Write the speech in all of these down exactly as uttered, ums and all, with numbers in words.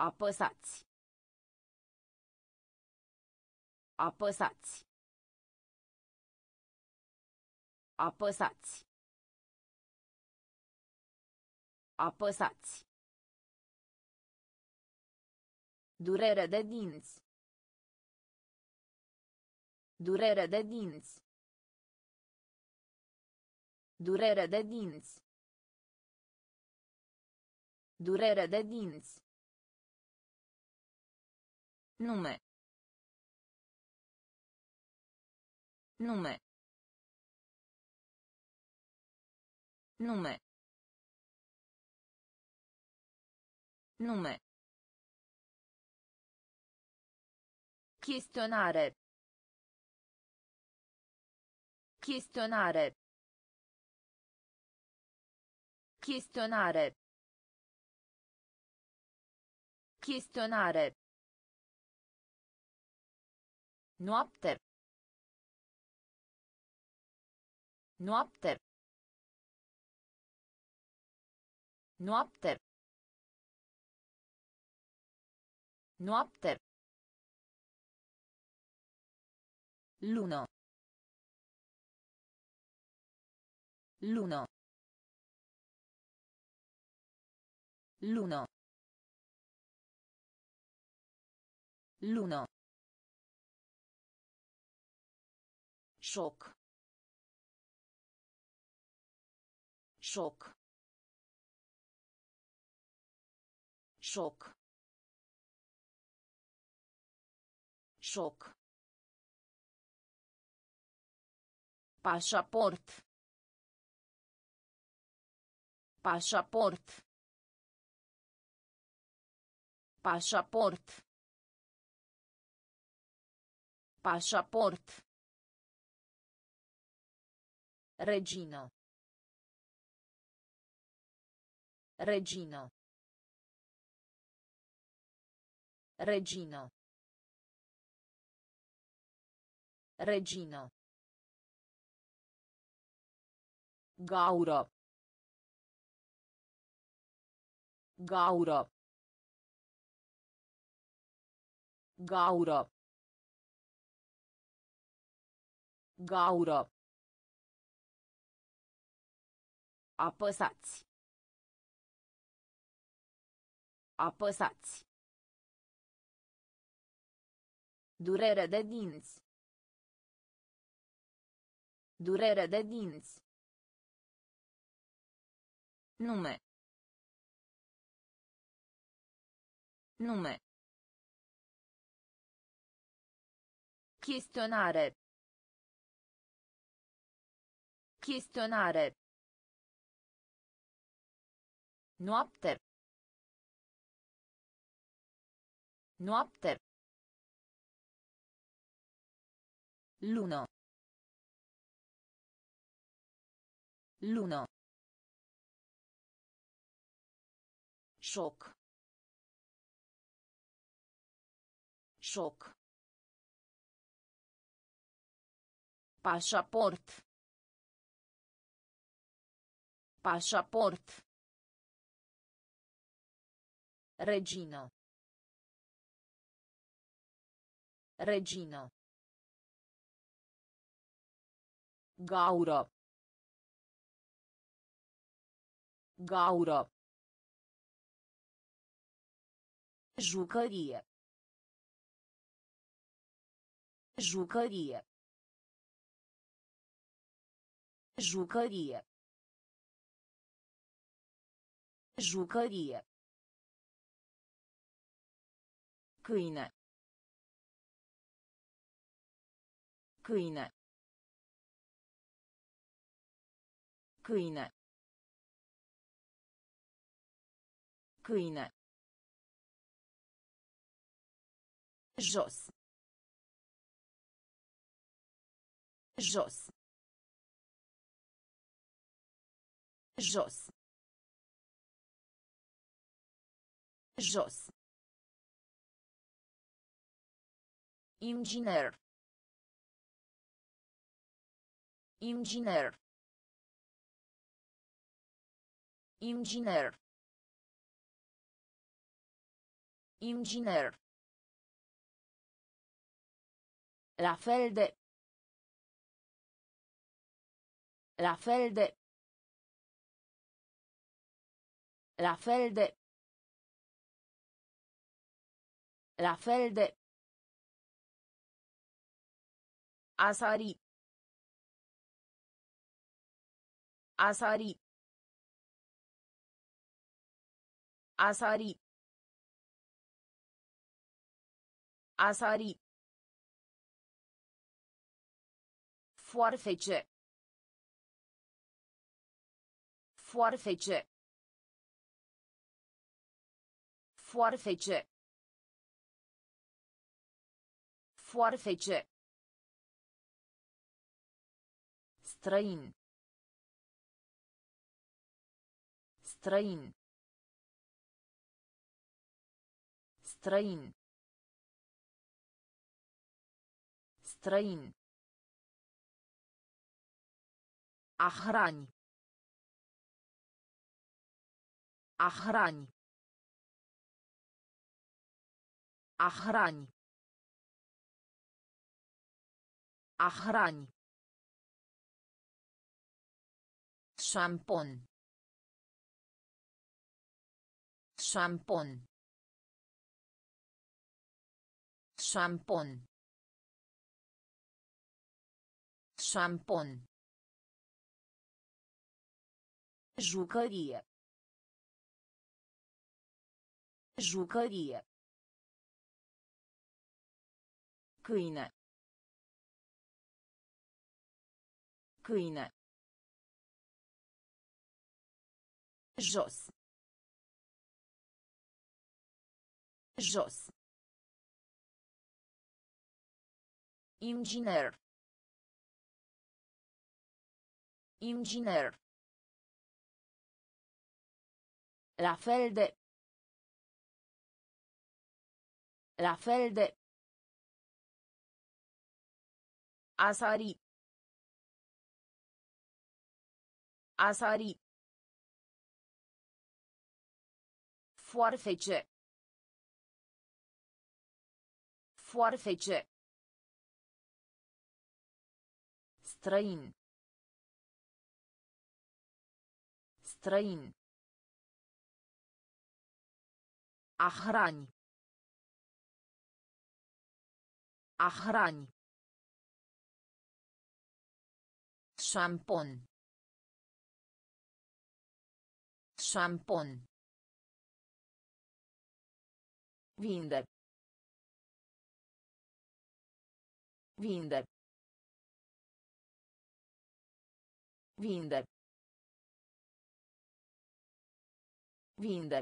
Apăsați. Apăsați. Apăsați. Apăsați. Durere de dinți. Durere de dinți. Durere de dinți. Durere de dinți. Nume. Nume. Nume. Nume. Chestionare. Chestionare. Chestionare. Chestionare. Noapte. Noapte. Noapte. Noapte. Lună. Lună. Lună. Lună. Șoc. Șoc. Șoc. Șoc. Pașaport. Pașaport. Pașaport. Pașaport. Regino. Regino. Regino. Regino. Gaură. Gaură. Gaură. Gaură. Apăsați. Apăsați. Durere de dinți. Durere de dinți. Nume. Nume. Chestionare. Chestionare. Noapte. Noapte. Lună. Lună. Șoc. Șoc. Pașaport. Pașaport. Regino. Regino. Gaură. Gaură. Jucărie. Jucărie. Jucărie. Jucărie. Câine. Câine. Câine. Câine. Jos. Jos. Jos. Jos. Inginer. Inginer. Inginer. Inginer. La fel de. La fel de. La fel de. La fel de. A sari. A sari. A sari. A sari. Foarfece. Foarfece. Foarfece. Foarfece. Străin. Străin. Străin. Străin. A hrani. A hrani. A hrani. A hrani. Șampon. Șampon. Șampon. Șampon. Jucărie. Jucărie. Câine. Câine. Jos. Jos. Inginer. Inginer. La fel de. La fel de. A sari. A sari. Foarfece. Foarfece. Străin. Străin. A hrani. A hrani. Șampon. Șampon. Vinde. Vinde. Vinde. Vinde.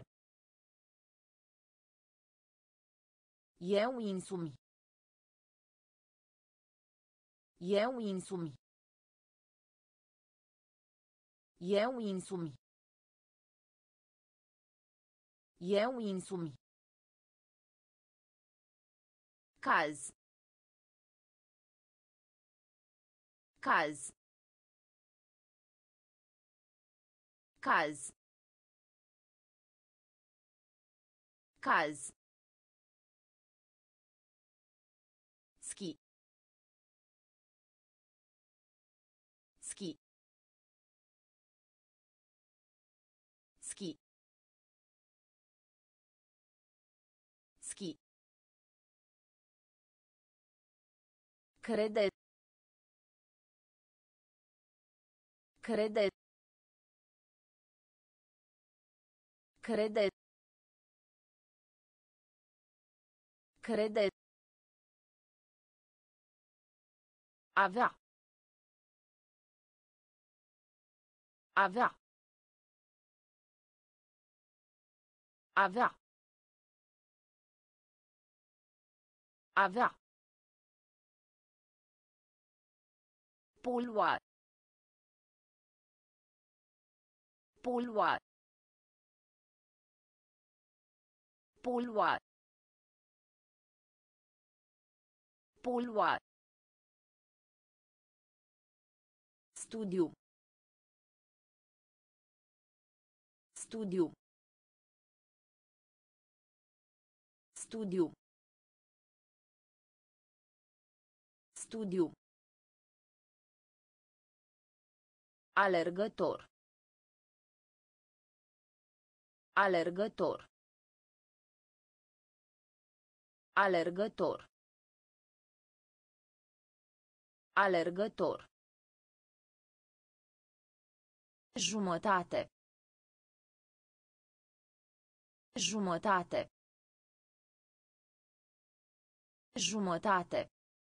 Eu însumi. Eu însumi. Eu însumi. Eu însumi. Caz. Caz. Caz. Caz. Ski. Ski. Ski. Ski. Crede. Crede. Crede. Crede. Avea. Avea. Avea. Avea. Polua. Polua. Polua. Polua. Studiu. Studiu. Studiu. Studiu. Alergător. Alergător. Alergător. Alergător. Jumătate. Jumătate. Jumătate.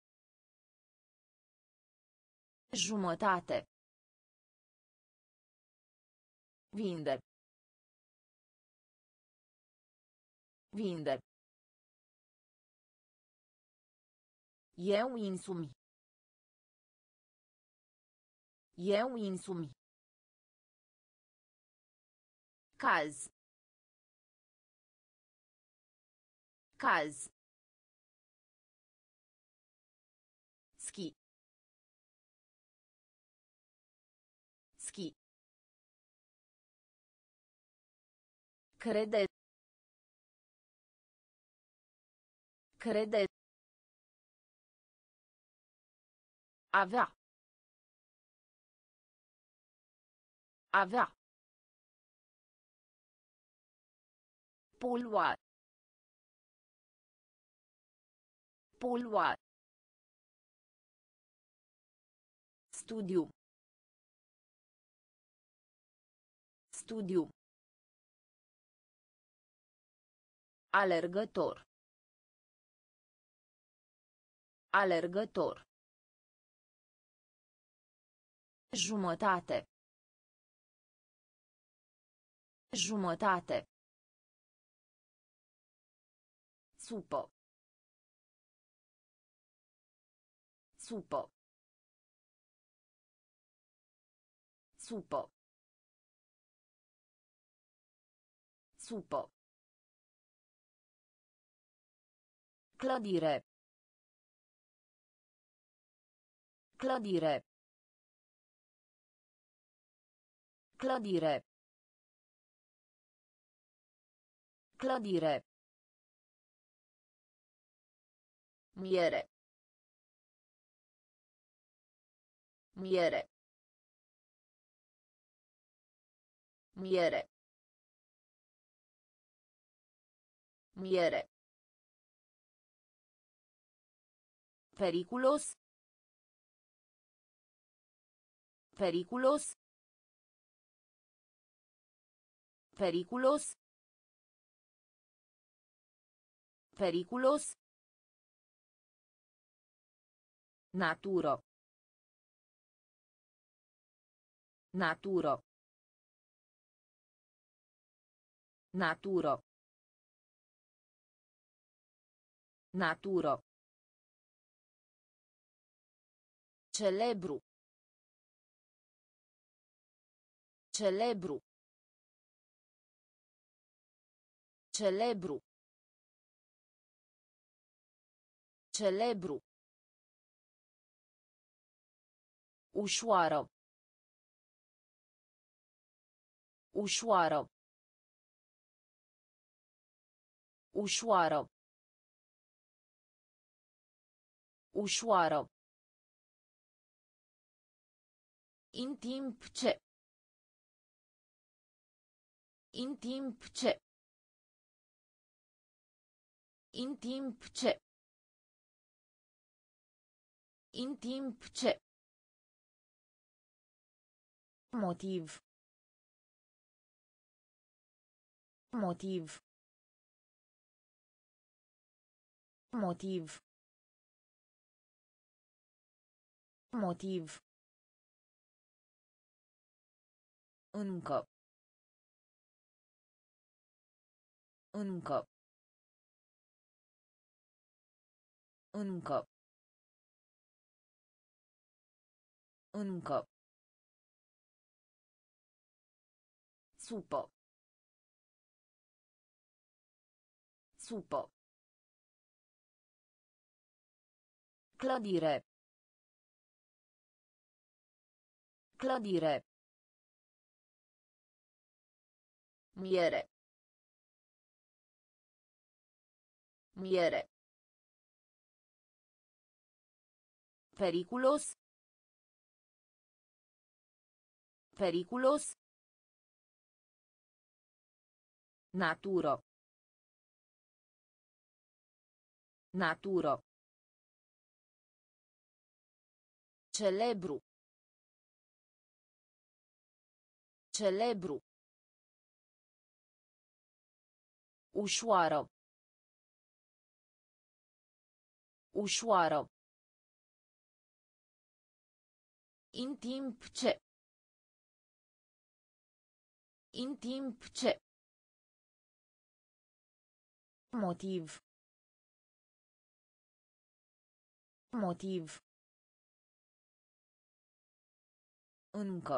Jumătate. Vinde. Vinde. Eu însumi. Eu însumi. Caz. Caz. Ski. Ski. Crede. Crede. Avea. Avea. Polua. Polua. Studiu. Studiu. Alergător. Alergător. Jumătate. Jumătate. Supă. Supă. Supă. Supă. Clădire. Clădire. Clădire. Clădire. Miere. Miere. Miere. Miere. Periculos. Periculos. Periculos. Periculos. Naturo. Naturo. Naturo. Naturo. Celebru. Celebru. Celebru. Celebru. Ușoară. Ușoară. Ușoară. Ușoară. În timp ce. În timp ce. În timp ce. În timp ce. Motiv. Motiv. Motiv. Motiv. Încă. Încă. Încă. Încă. Supă. Supă. Clădire. Clădire. Miere. Miere. Periculos. Periculos. Naturo. Naturo. Celebru. Celebru. Ușoară. Ușoară. În timp ce. În timp ce. Motiv. Motiv. Încă.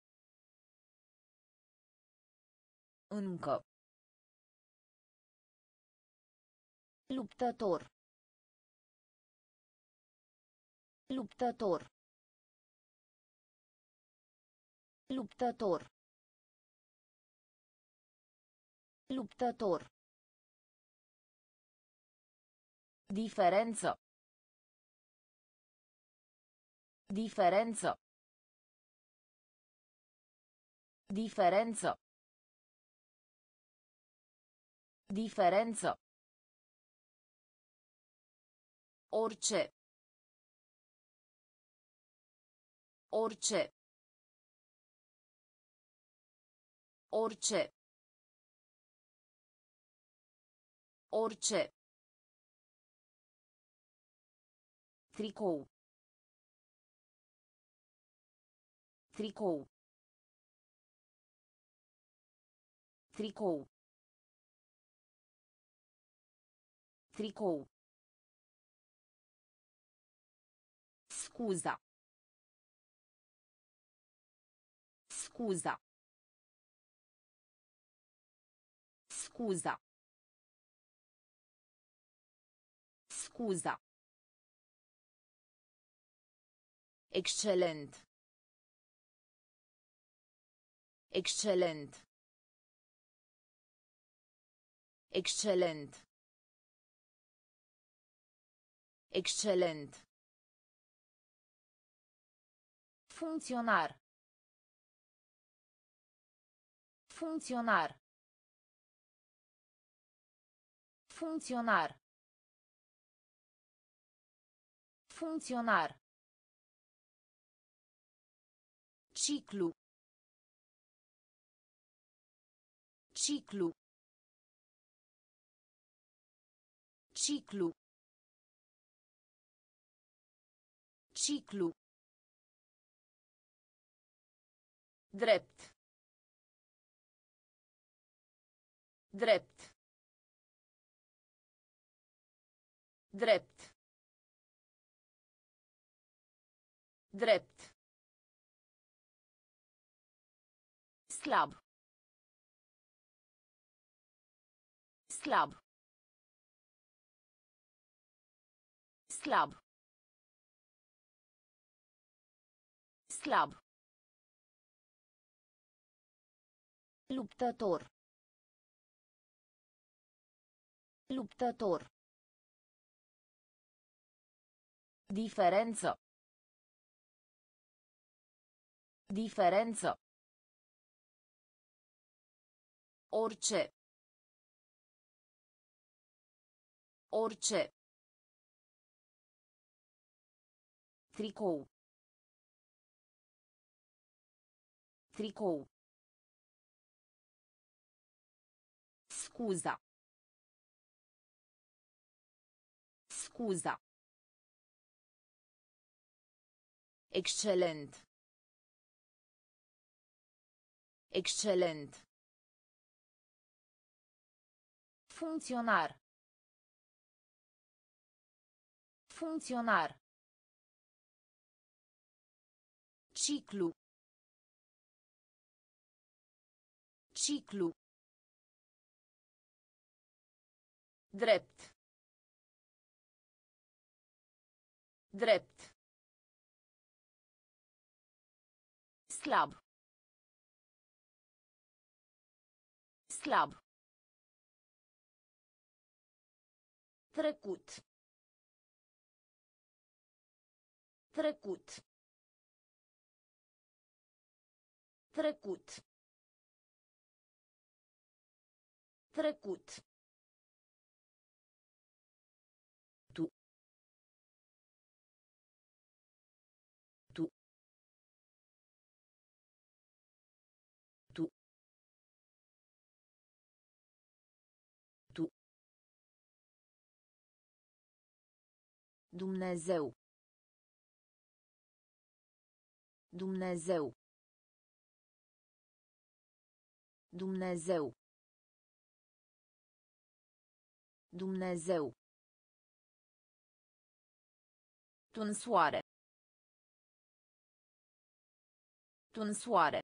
Încă. Luptător. Luptător. Luptător. Luptător. Diferență. Diferență. Diferență. Diferență. Orice. Orice. Orice. Orice. Tricou. Tricou. Tricou. Tricou. Scuza. Scuza. Scuza. Scuza. Excelent. Excelent. Excelent. Excelent. Funcționar. Funcționar. Funcționar. Funcționar. Ciclu. Ciclu. Ciclu. Ciclu. Drept. Drept. Drept. Drept. Slab. Slab. Slab. Slab. Luptător. Luptător. Diferență. Diferență. Orice. Orice. Tricou. Tricou. Scuza. Scuza. Excelent. Excelent. Funcționar. Funcționar. Ciclu. Ciclu. Drept. Drept. Slab. Slab. Trecut. Trecut. Trecut. Trecut. Tu. Tu. Tu. Tu. Dumnezeu. Dumnezeu. Dumnezeu. Dumnezeu. Tunsoare. Tunsoare.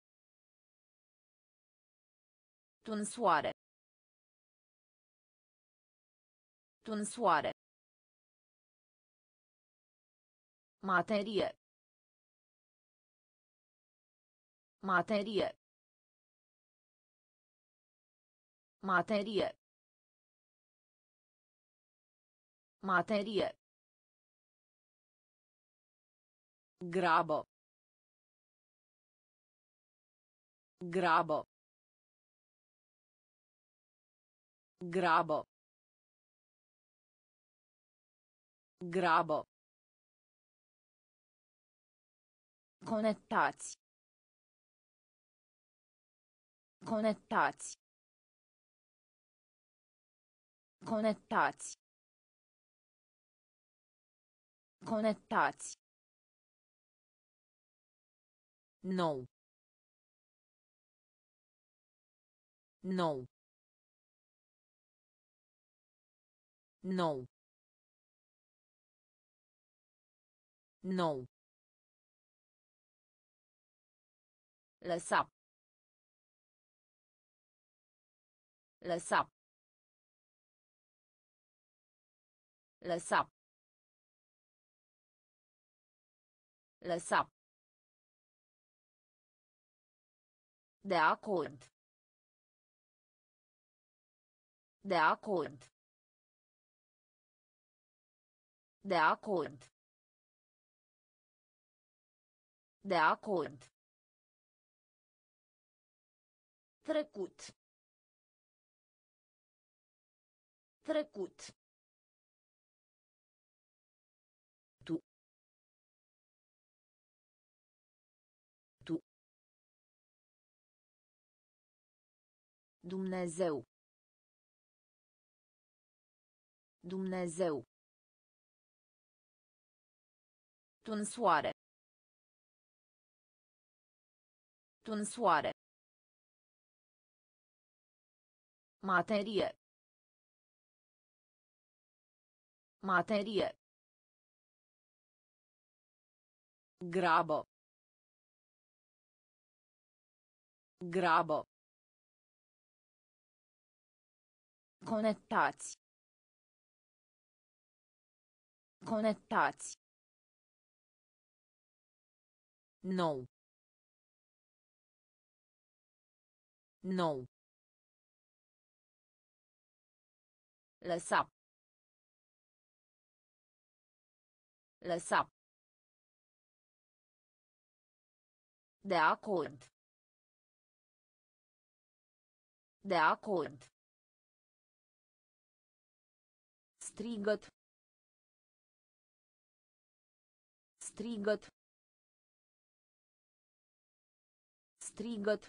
Tunsoare. Tunsoare. Materie. Materie. Materie. Materie. Grabo. Grabo. Grabo. Grabo. Conectați. Conectați. Conectați. Conectați. Nou. Nou. Nou. Nou. Lăsa. Lăsa. Lăsa. Lăsa. De acord. De acord. De acord. De acord. Trecut. Trecut. Tu. Tu. Dumnezeu. Dumnezeu. Tunsoare. Tunsoare. Materie. Materie. Grabo. Grabo. Conectați. Conectați. Nou. Nou. Lăsa. Lăsa. De acord. De acord. Strigăt. Strigăt. Strigăt.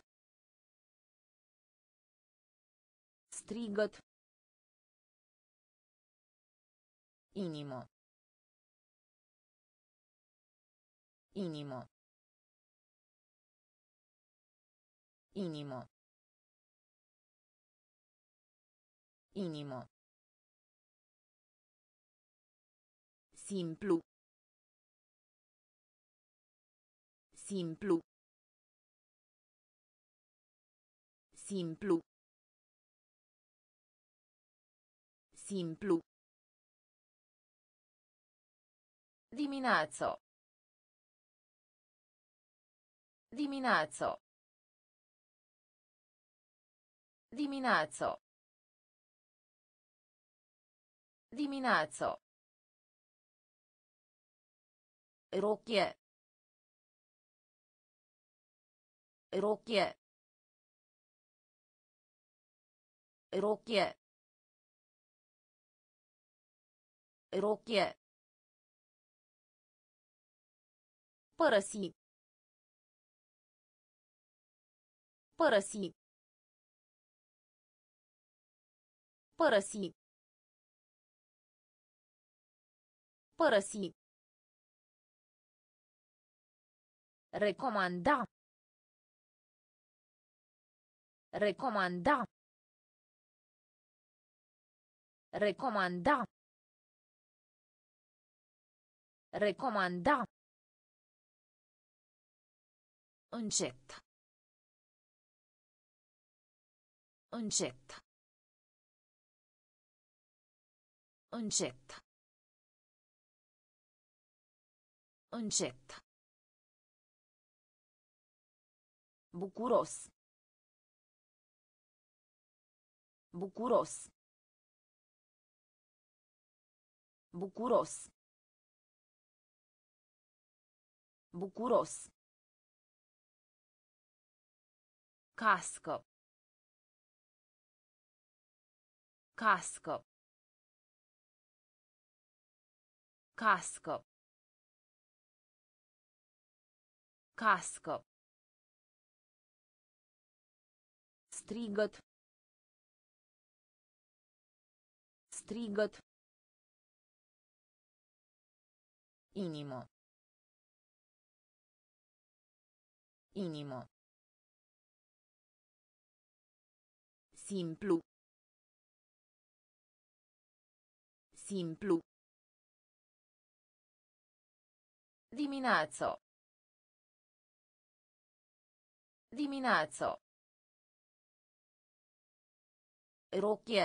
Strigăt. Inimă. Inimă. Inimă. Inimă. Simplu. Simplu. Simplu. Simplu. Dimineață. Dimineață. Dimineață. Dimineață. Rochie. Rochie. Rochie. Rochie. Părăsi. Părăsi. Părăsi. Părăsi. Recomanda. Recomanda. Recomanda. Recomanda. Încet. Încet. Încet. Încet. Bucuros. Bucuros. Bucuros. Bucuros. Cască. Cască. Cască. Cască. Strigăt. Strigăt. Inimă. Inimă. Simplu. Simplu. Dimineață. Dimineață. Rochie.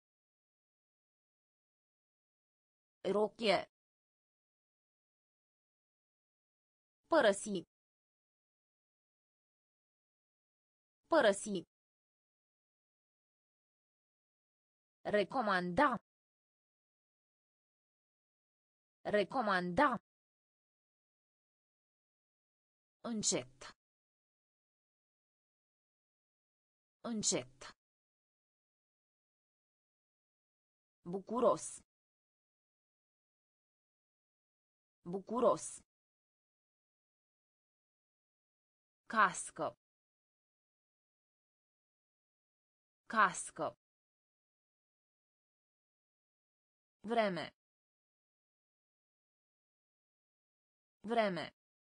Rochie. Părăsi. Părăsi. Recomanda. Recomanda. Încet. Încet. Bucuros. Bucuros. Cască. Cască. Vreme. Vreme.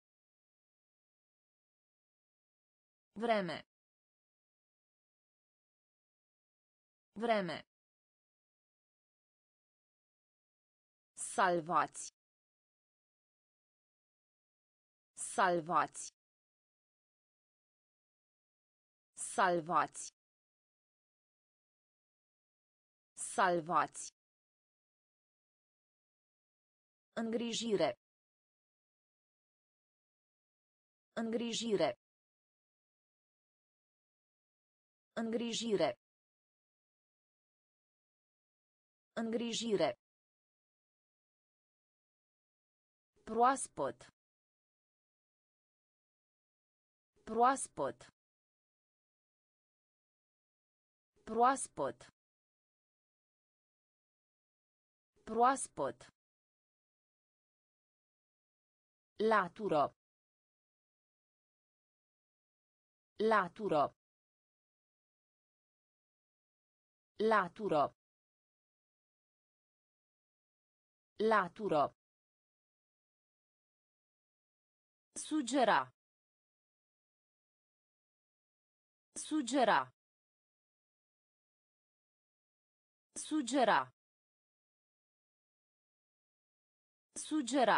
Vreme. Vreme. Salvați. Salvați. Salvați. Salvați. Îngrijire. Îngrijire. Îngrijire. Îngrijire. Proaspăt. Proaspăt. Proaspăt. Proaspăt. Latură. Latură. Latură. Latură. Sugera. Sugera. Sugera. Sugera.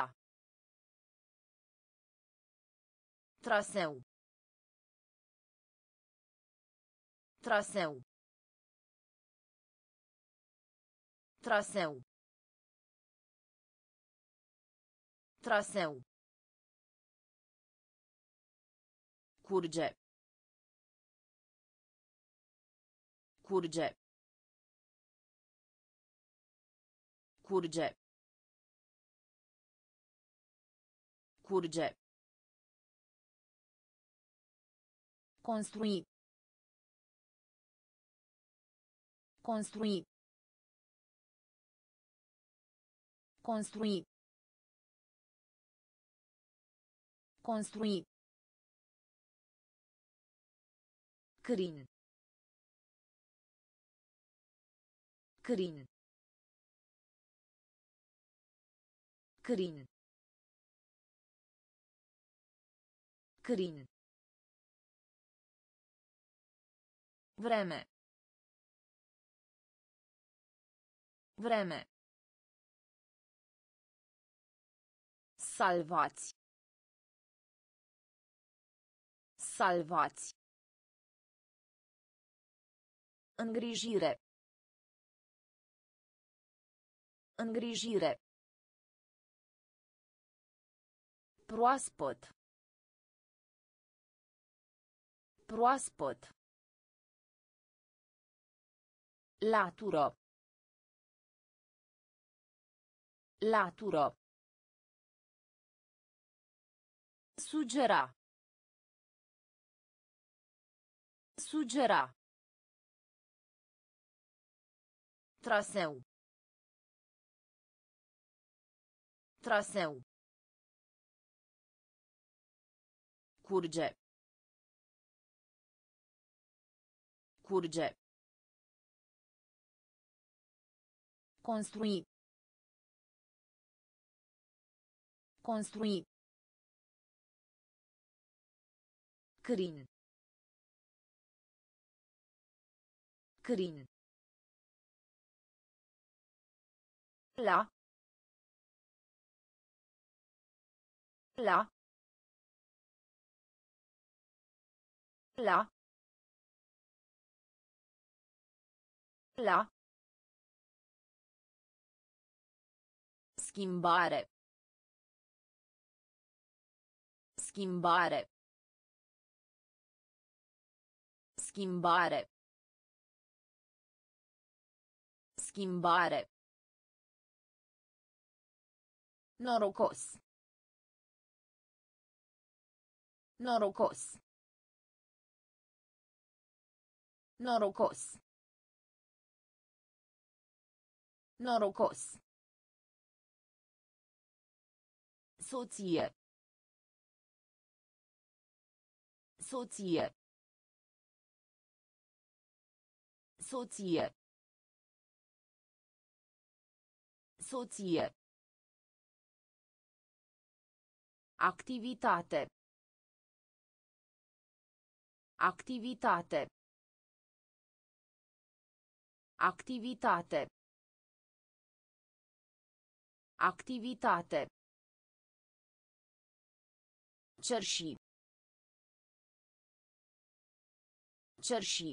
Traseu. Traseu. Traseu. Traseu. Curge. Curge. Curge. Curge. Construi. Construi. Construi. Construi. Crin. Crin. Crin. Crin. Vreme. Vreme. Salvați. Salvați. Îngrijire. Îngrijire. Proaspăt. Proaspăt. Latură. Latură. Sugera. Sugera. Traseu. Traseu. Curge. Curge. Construi. Construi. Crin. Crin. La. La. La. La. Schimbare. Schimbare. Schimbare. Schimbare. Norocos. Norocos. Norocos. Norocos. Soție. Soție. Soție. Soție. Activitate. Activitate. Activitate. Activitate. Cerși. Cerși.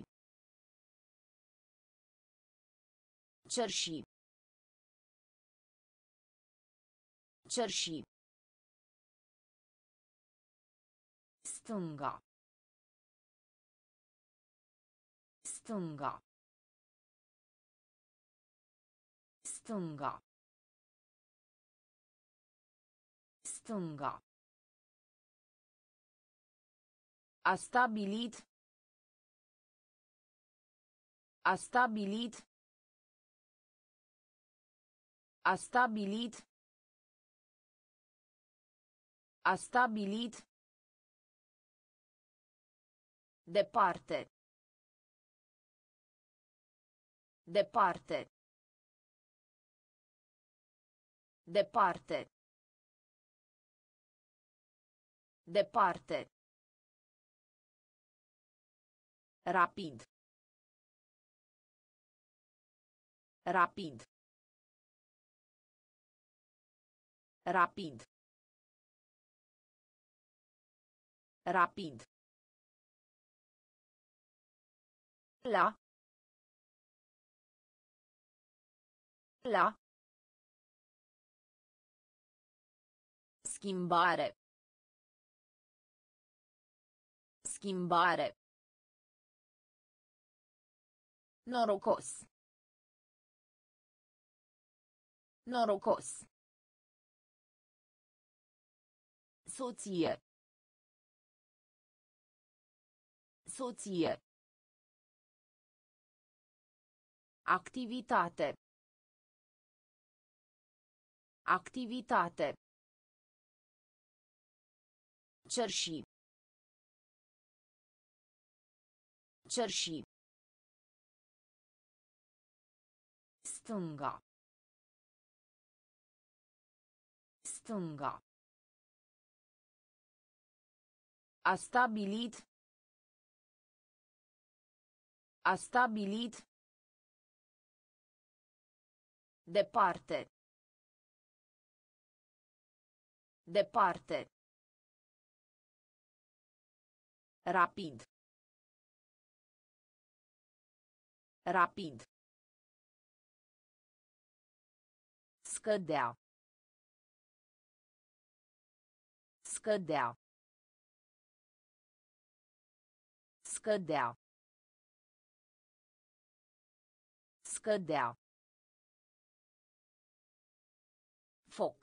Cerși. Cerși. Stânga. Stânga. Stânga. Stânga. A stabilit. A stabilit. A stabilit. A stabilit. Departe. Departe. Departe. Departe. Rapid. Rapid. Rapid. Rapid. La. La. Schimbare. Schimbare. Norocos. Norocos. Soție. Soție. Activitate. Activitate. Cerși. Cerși. Stânga. Stânga. A stabilit. A stabilit. Departe. Departe. Rapid. Rapid. Scădea. Scădea. Scădea. Scădea. Foc.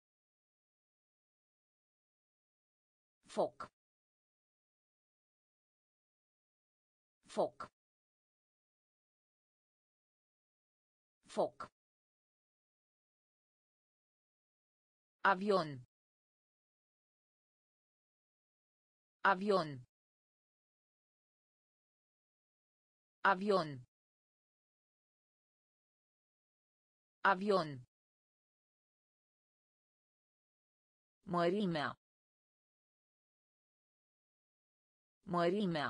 Foc. Foc. Foc. Avion. Avion. Avion. Avion. Mărimea. Mărimea.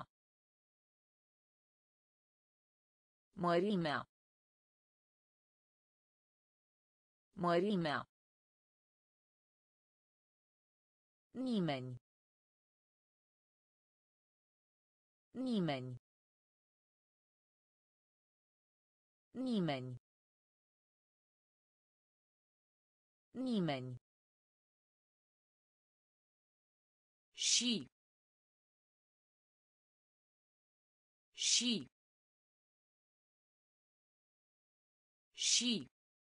Mărimea. Mărimea. Nimeni. Nimeni. Nimeni. Nimeni. Și. Și. Și.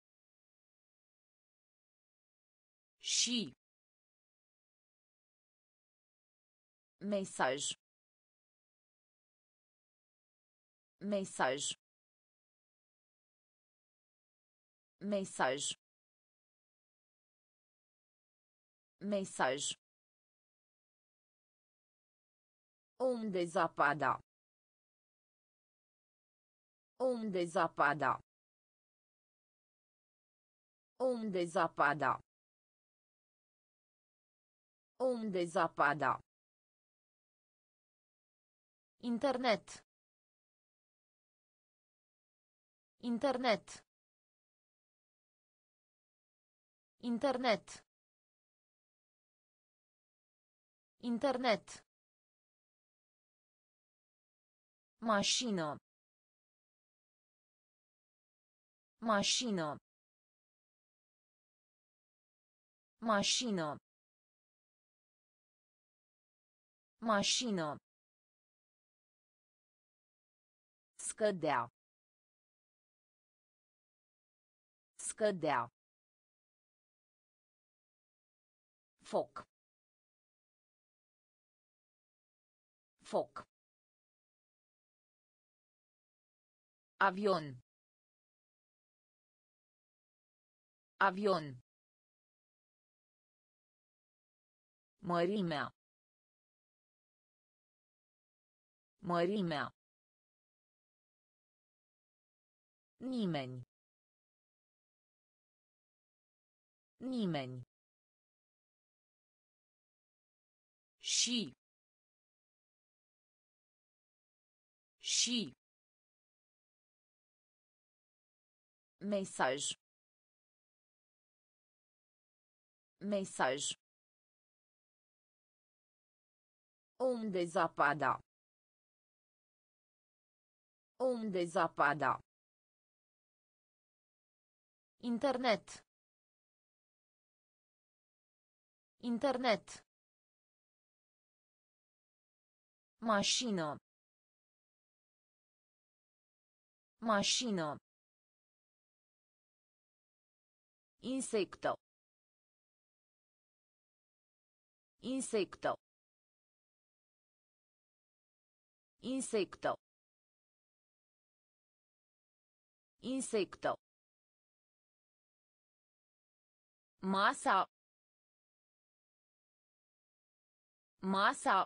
Și. Mesaj. Mesaj. Mesaj. Mesaj. Unde zapada. Unde zapada. Unde zapada. Unde zapada. Internet. Internet. Internet. Internet. Mașină. Mașină. Mașină. Mașină. Scădea. Scădea. Foc. Foc. Avion. Avion. Mărimea. Mărimea. Nimeni. Nimeni. Și. Și. Mesaj. Mesaj. Unde zapada. Unde zapada. Internet. Internet. Mașină. Mașină. Insecto. Insecto. Insecto. Insecto. Masa. Masa.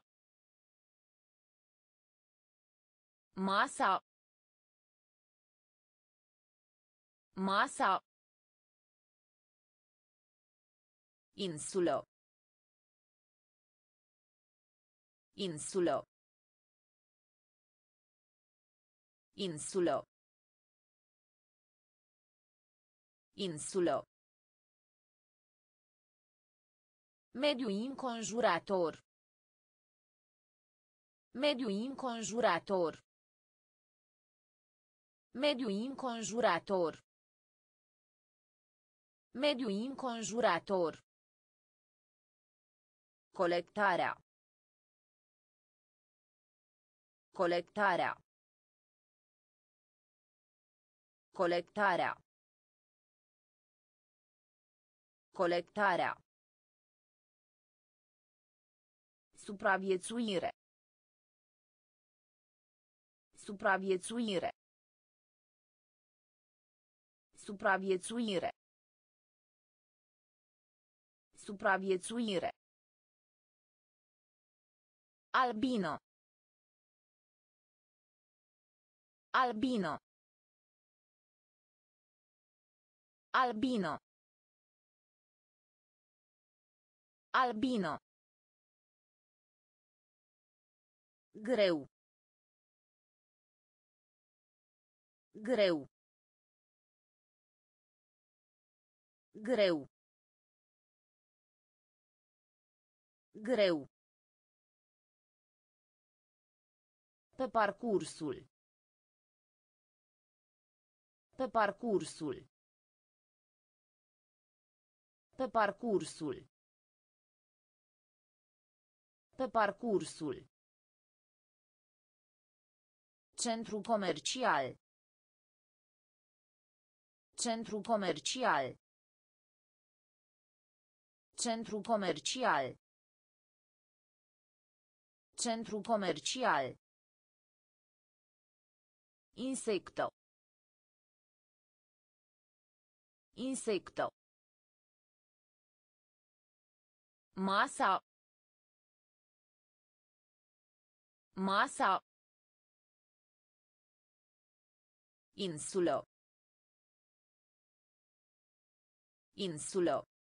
Masa. Masa. Insulo. Insulo. Insulo. Insulo. Mediu înconjurător. Mediu înconjurător. Mediu înconjurător. Mediu înconjurător. Colectarea. Colectarea. Colectarea. Colectarea. Supraviețuire. Supraviețuire. Supraviețuire. Supraviețuire. Albino. Albino. Albino. Albino. Greu. Greu. Greu. Greu. Pe parcursul. Pe parcursul. Pe parcursul. Pe parcursul. Centru comercial. Centru comercial. Centru comercial. Centru comercial. Insecto. Insecto. Masa. Masa. Insulo. Insulo.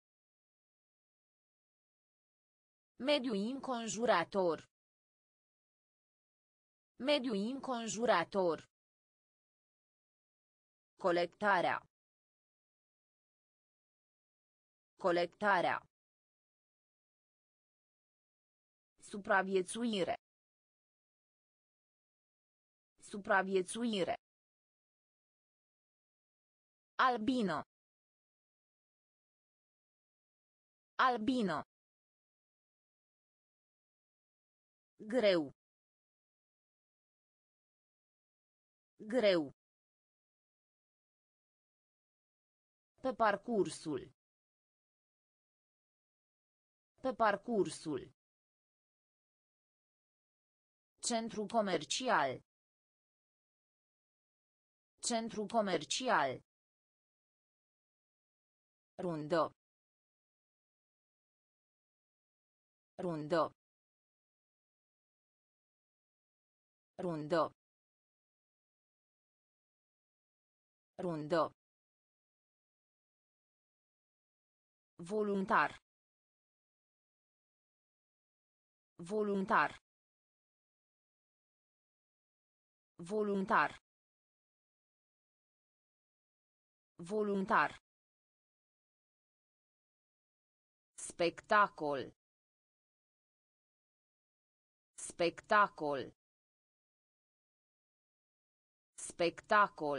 Mediu înconjurător. Mediu înconjurător. Colectarea. Colectarea. Supraviețuire. Supraviețuire. Albino. Albino. Greu. Greu. Pe parcursul. Pe parcursul. Centru comercial. Centru comercial. Rundo. Rundo. Rundo. Rundo. Voluntar. Voluntar. Voluntar. Voluntar. Spectacol. Spectacol. Spectacol.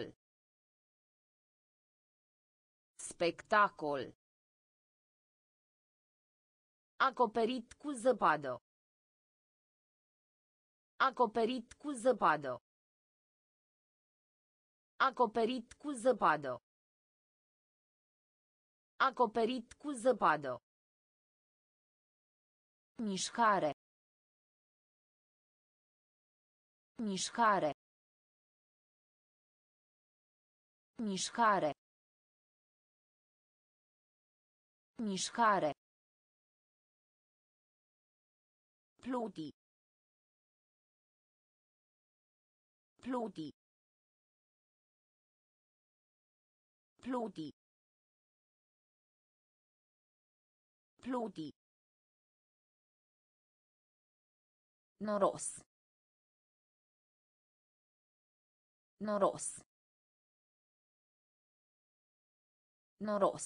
Spectacol. Acoperit cu zăpadă. Acoperit cu zăpadă. Acoperit cu zăpadă. Acoperit cu zăpadă. Mișcare. Mișcare. Mișcare. Mișcare. Pluti. Pluti. Pluti. Pluti. Noros. Noros. Noros.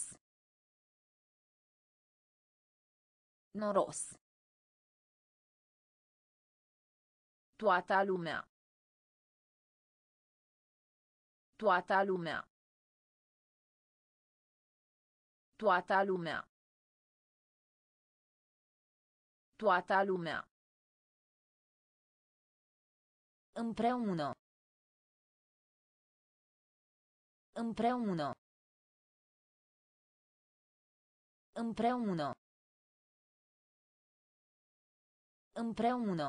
Noros. Toată lumea. Toată lumea. Toată lumea. Toată lumea. Împreună. Împreună. Împreună. Împreună.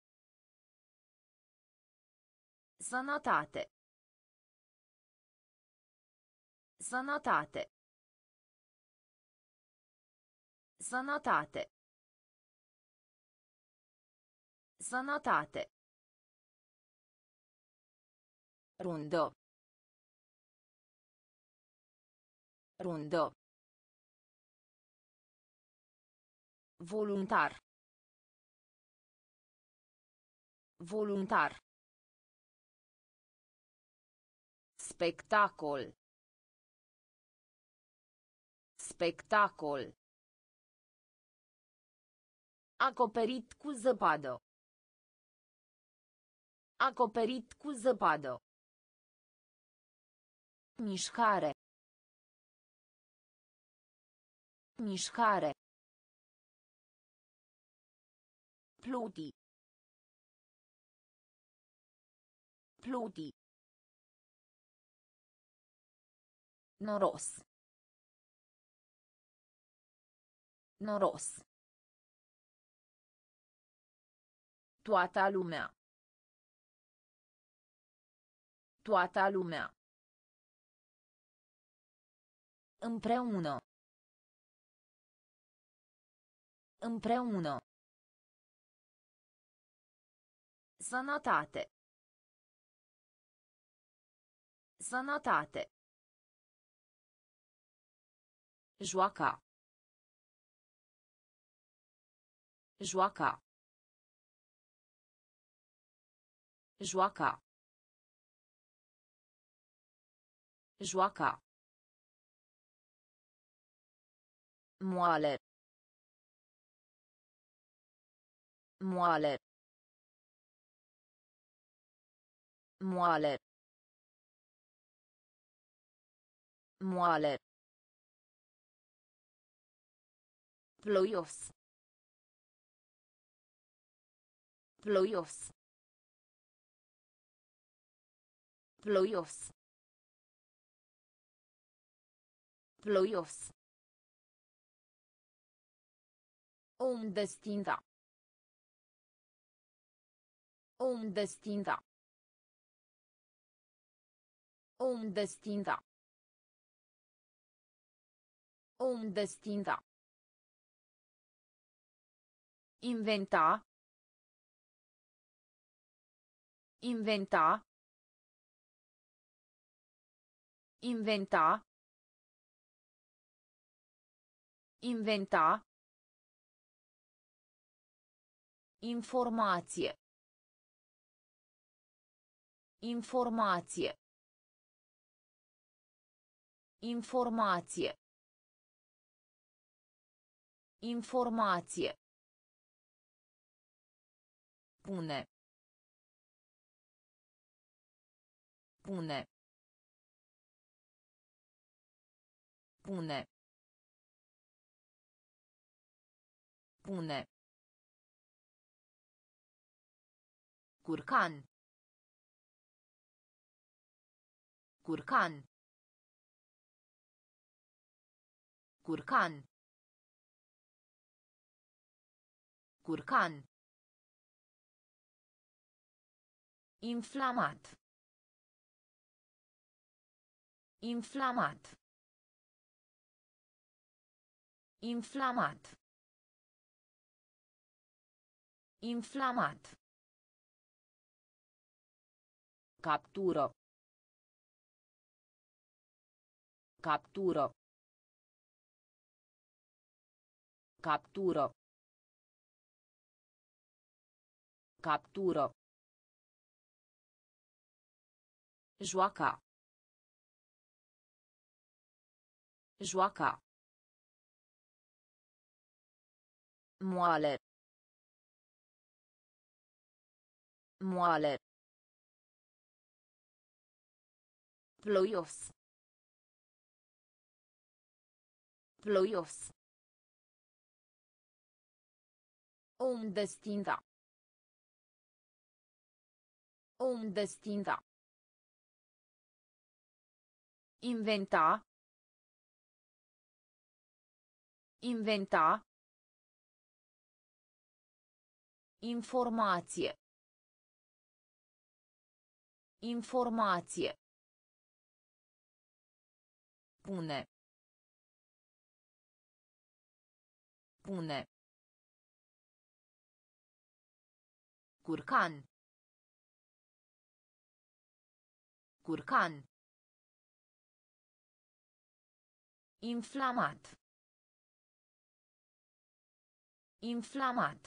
Sănătate. Sănătate. Sănătate. Sănătate. Rundă. Rundă. Voluntar. Voluntar. Spectacol. Spectacol. Acoperit cu zăpadă. Acoperit cu zăpadă. Mișcare. Mișcare. Pluti. Pluti. Noros. Noros. Toată lumea. Toată lumea. Împreună. Împreună. Sănătate. Sănătate. Joaca. Joaca. Joaca. Joaca. Moale. Moale. Moale. Moale. Ploios. Ploios. Ploios. Ploios. Om destinta. Om destinta. Om destinta. Om destinta. Inventa. Inventa. Inventa. Inventa. Informație. Informație. Informație. Informație. Pune. Pune. Pune. Pune. Curcan. Curcan. Curcan. Curcan. Inflamat. Inflamat. Inflamat. Inflamat. Captură. Captură. Captură. Captură. Joaca. Joaca. Moale. Moale. Ploios. Ploios. Om destinda. Om destinda. Inventa. Inventa. Informație. Informație. Pune. Pune. Curcan. Curcan. Inflamat. Inflamat.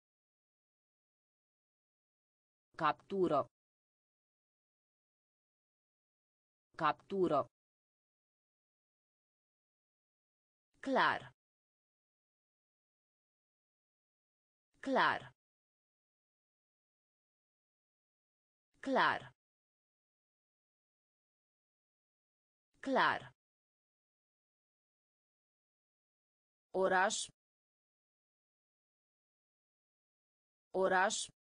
Captură. Captură. Clar. Clar. Clar. Clar. Oraș. Oraș.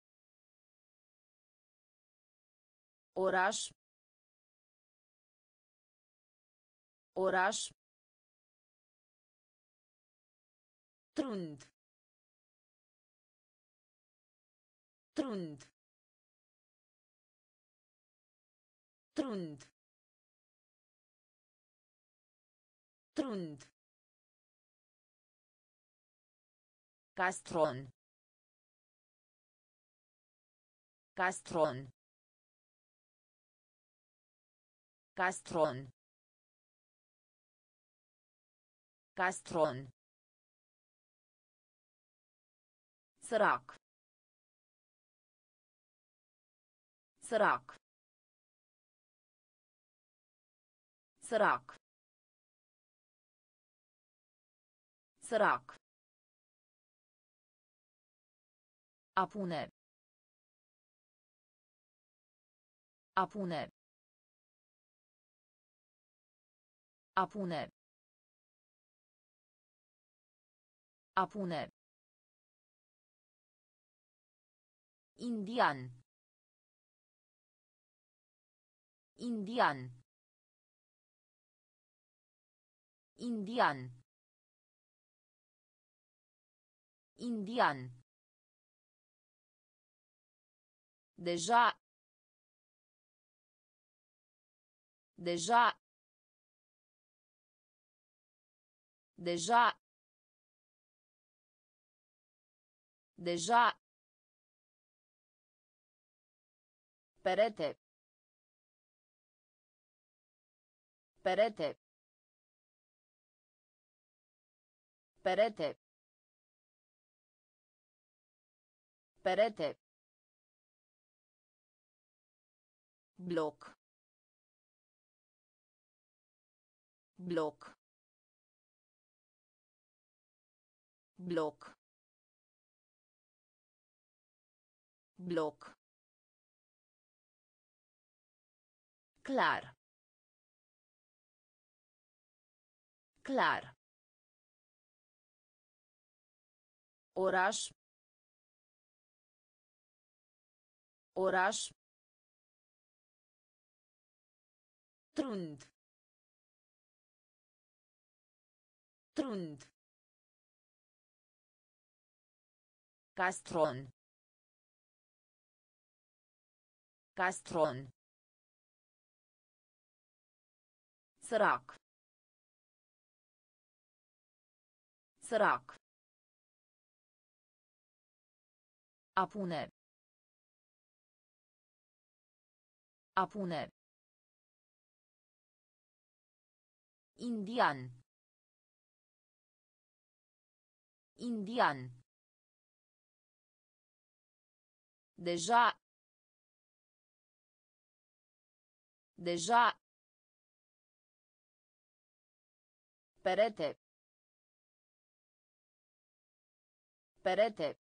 Oraș. Oraș. Trund. Trund. Trund. Trund. Castron. Castron. Castron. Castron. Sărac. Sărac. Sărac. Sărac. A pune. A pune. A pune. A pune. Indian. Indian. Indian. Indian. Deja. Deja. Deja. Deja. Perete. Perete. Perete. Perete. Bloc. Bloc. Bloc. Bloc. Clar. Clar. Oraș. Oraș. Trund. Trund. Castron. Castron. Sărac. Sărac. A pune. A pune. Indian. Indian. Deja. Deja. Perete. Perete.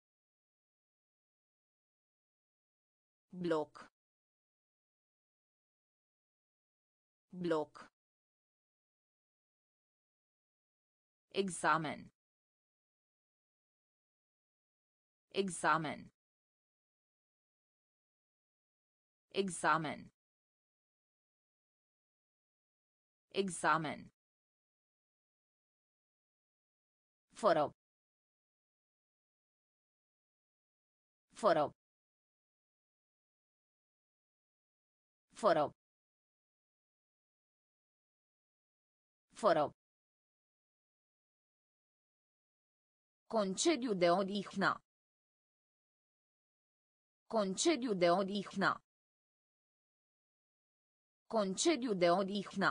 Bloc. Bloc. Examen. Examen. Examen. Examen. Fără. Fără. Fără. Fără. Concediu de odihnă. Concediu de odihnă. Concediu de odihnă.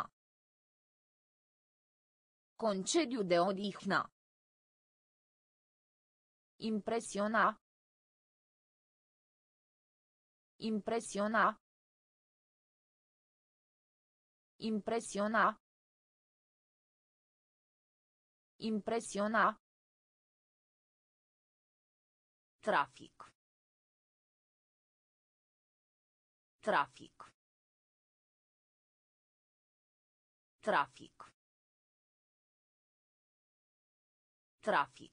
Concediu de odihnă. Impresiona. Impresiona. Impresiona. Impresiona. Trafic. Trafic. Trafic. Trafic.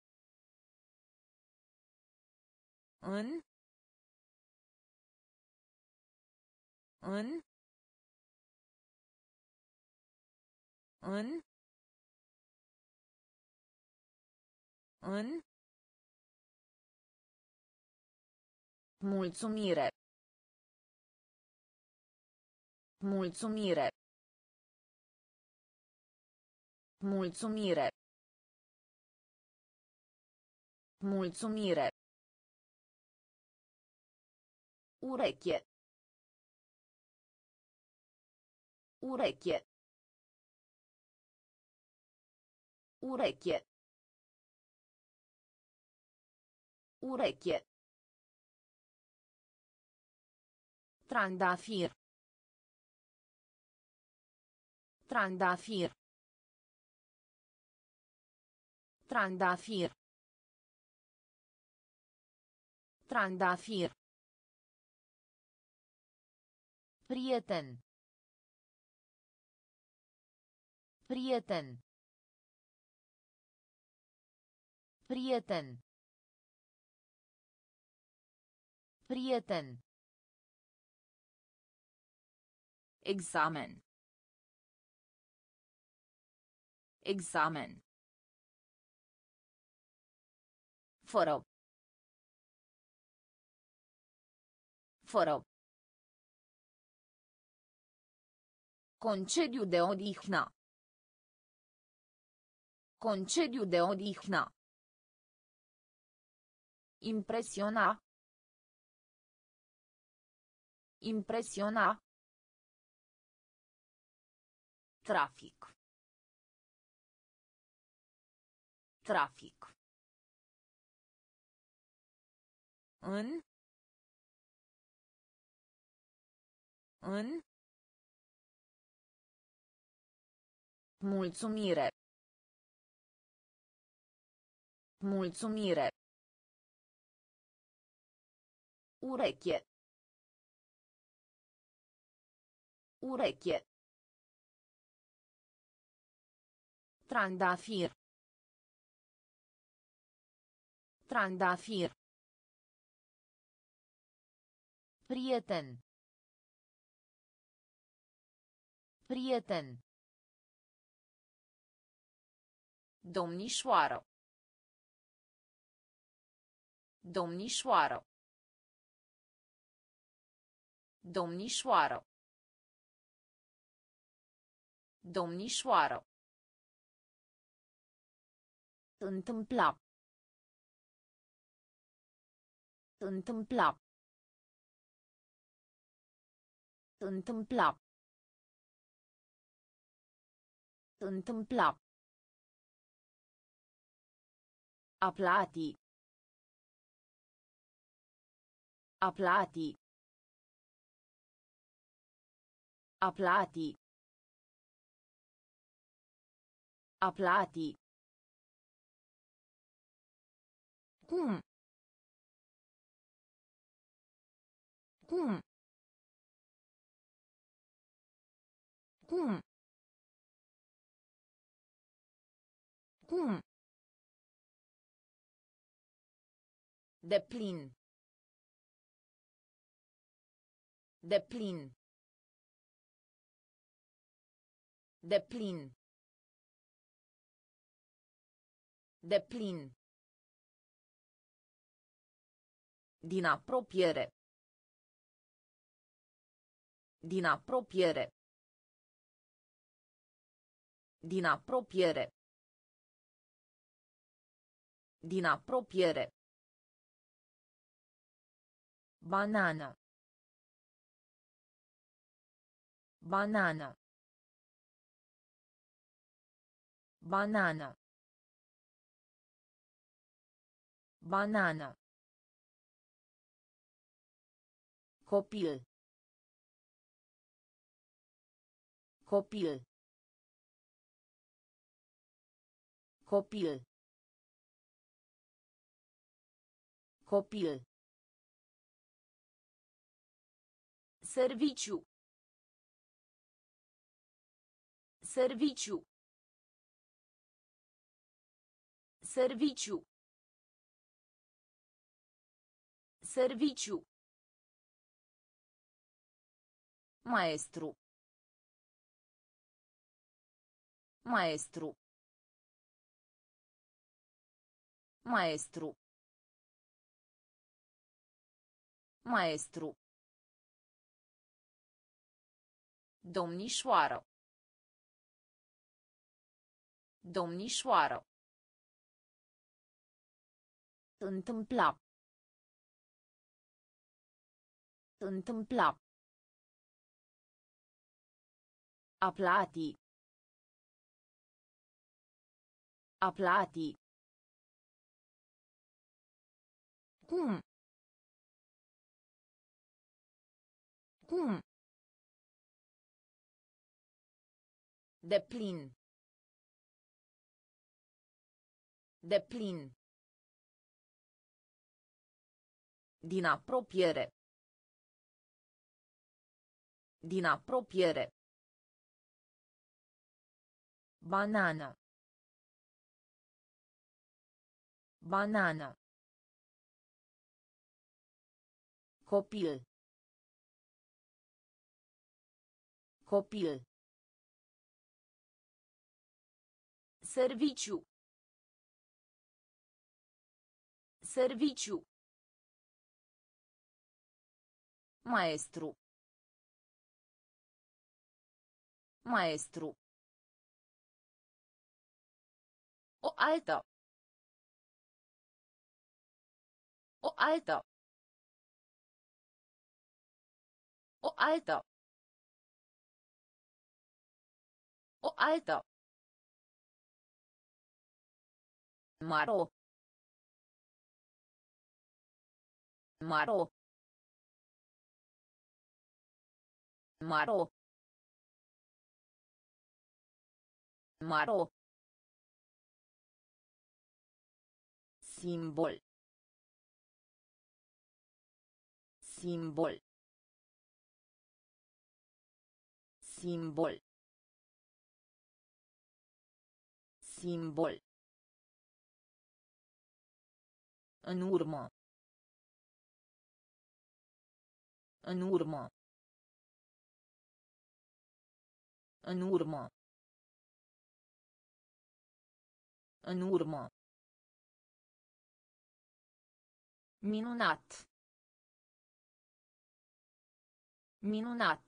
În. În. În. În. Mulțumire. Mulțumire. Mulțumire. Mulțumire. Ureche. Ureche. Ureche. Ureche. Trandafir. Trandafir. Trandafir. Trandafir. Prieten. Prieten. Prieten. Prieten. Examen. Examen. Fără. Fără. Concediu de odihnă. Concediu de odihnă. Impresiona. Impresiona. Trafic. Trafic. În. În. Mulțumire. Mulțumire. Ureche. Ureche. Trandafir. Trandafir. Prieten. Prieten. Domnișoară. Domnișoară. Domnișoară. Domnișoară. Întâmpla. Întâmpla. Întâmpla. Întâmpla. A plati. A plati. A plati. A plati. Cum? Cum? Cum? Cum? Deplin. Deplin. Deplin. Deplin. Din apropiere. Din apropiere. Din apropiere. Din apropiere. Banană. Banană. Banană. Banană. Copil. Copil. Copil. Copil. Serviciu. Serviciu. Serviciu. Serviciu. Maestru. Maestru. Maestru. Maestru. Domnișoară. Domnișoară. Întâmpla. Întâmpla. A plati. A plati. Cum? Cum? Deplin. Deplin. Din apropiere. Din apropiere. Banană. Banană. Copil. Copil. Serviciu. Serviciu. Maestru. Maestru. O altă. O altă. O altă. O altă. Maro. Maro. Maro. Maro. Simbol. Simbol. Simbol. Simbol. În urmă. În urmă. În urmă. În urmă. Minunat. Minunat.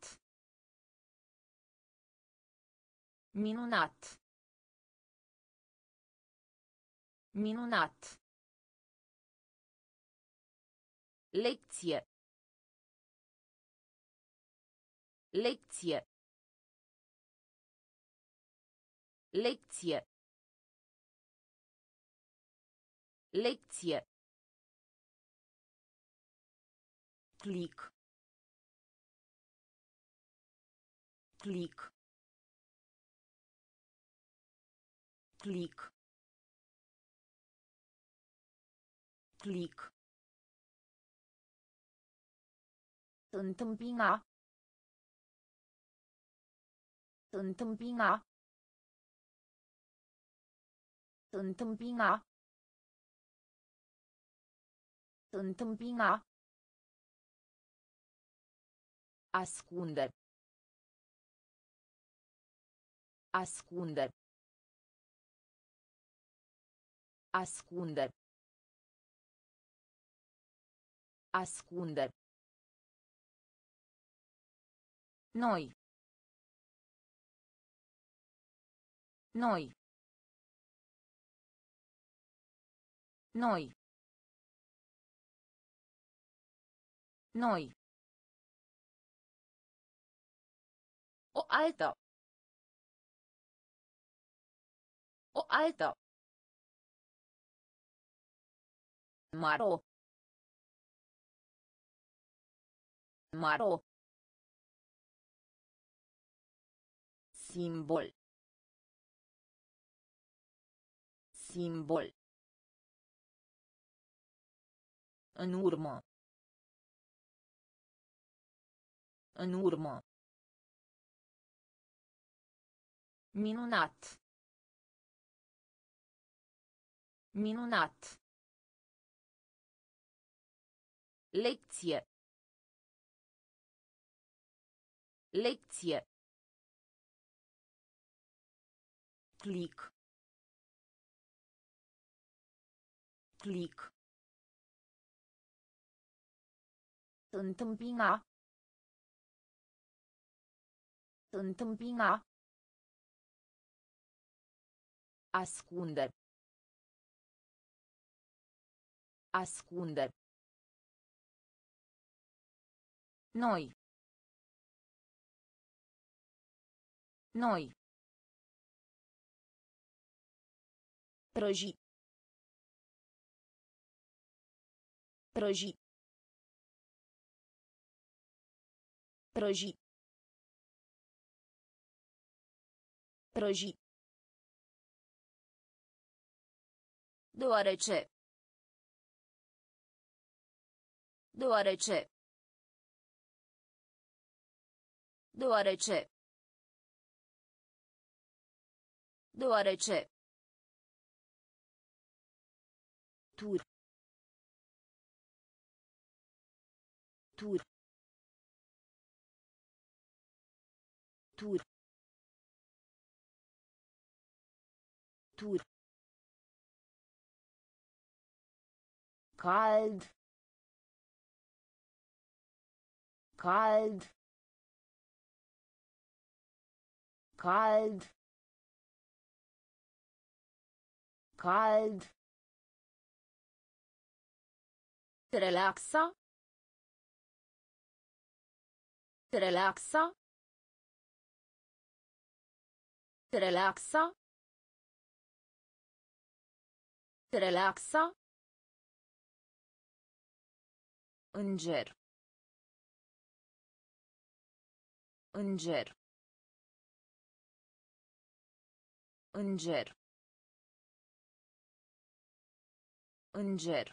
Minunat. Minunat. Lecție. Lecție. Lecție. Lecție. Click. Click. Click. Click. Întâmpina. Întâmpina. Întâmpina. Întâmpina. Ascunde. Ascunde. Ascunde. Ascunde. Noi. Noi. Noi. Noi. O altă. O altă. Maro. Maro. Simbol. Simbol. În urmă. În urmă. Minunat. Minunat. Lecție. Lecție. Click. Click. Întâmpina. Întâmpina. Ascunde. Ascunde. Noi. Noi. Prăji. Prăji. Prăji. Prăji. Deoarece. Deoarece. Deoarece. Deoarece. Tur. Tur. Tur. Tur. Cald. Cald. Cald. Cald. Relaxa. Relaxa. Relaxa. Relaxa. Înger. Înger. Înger. Înger.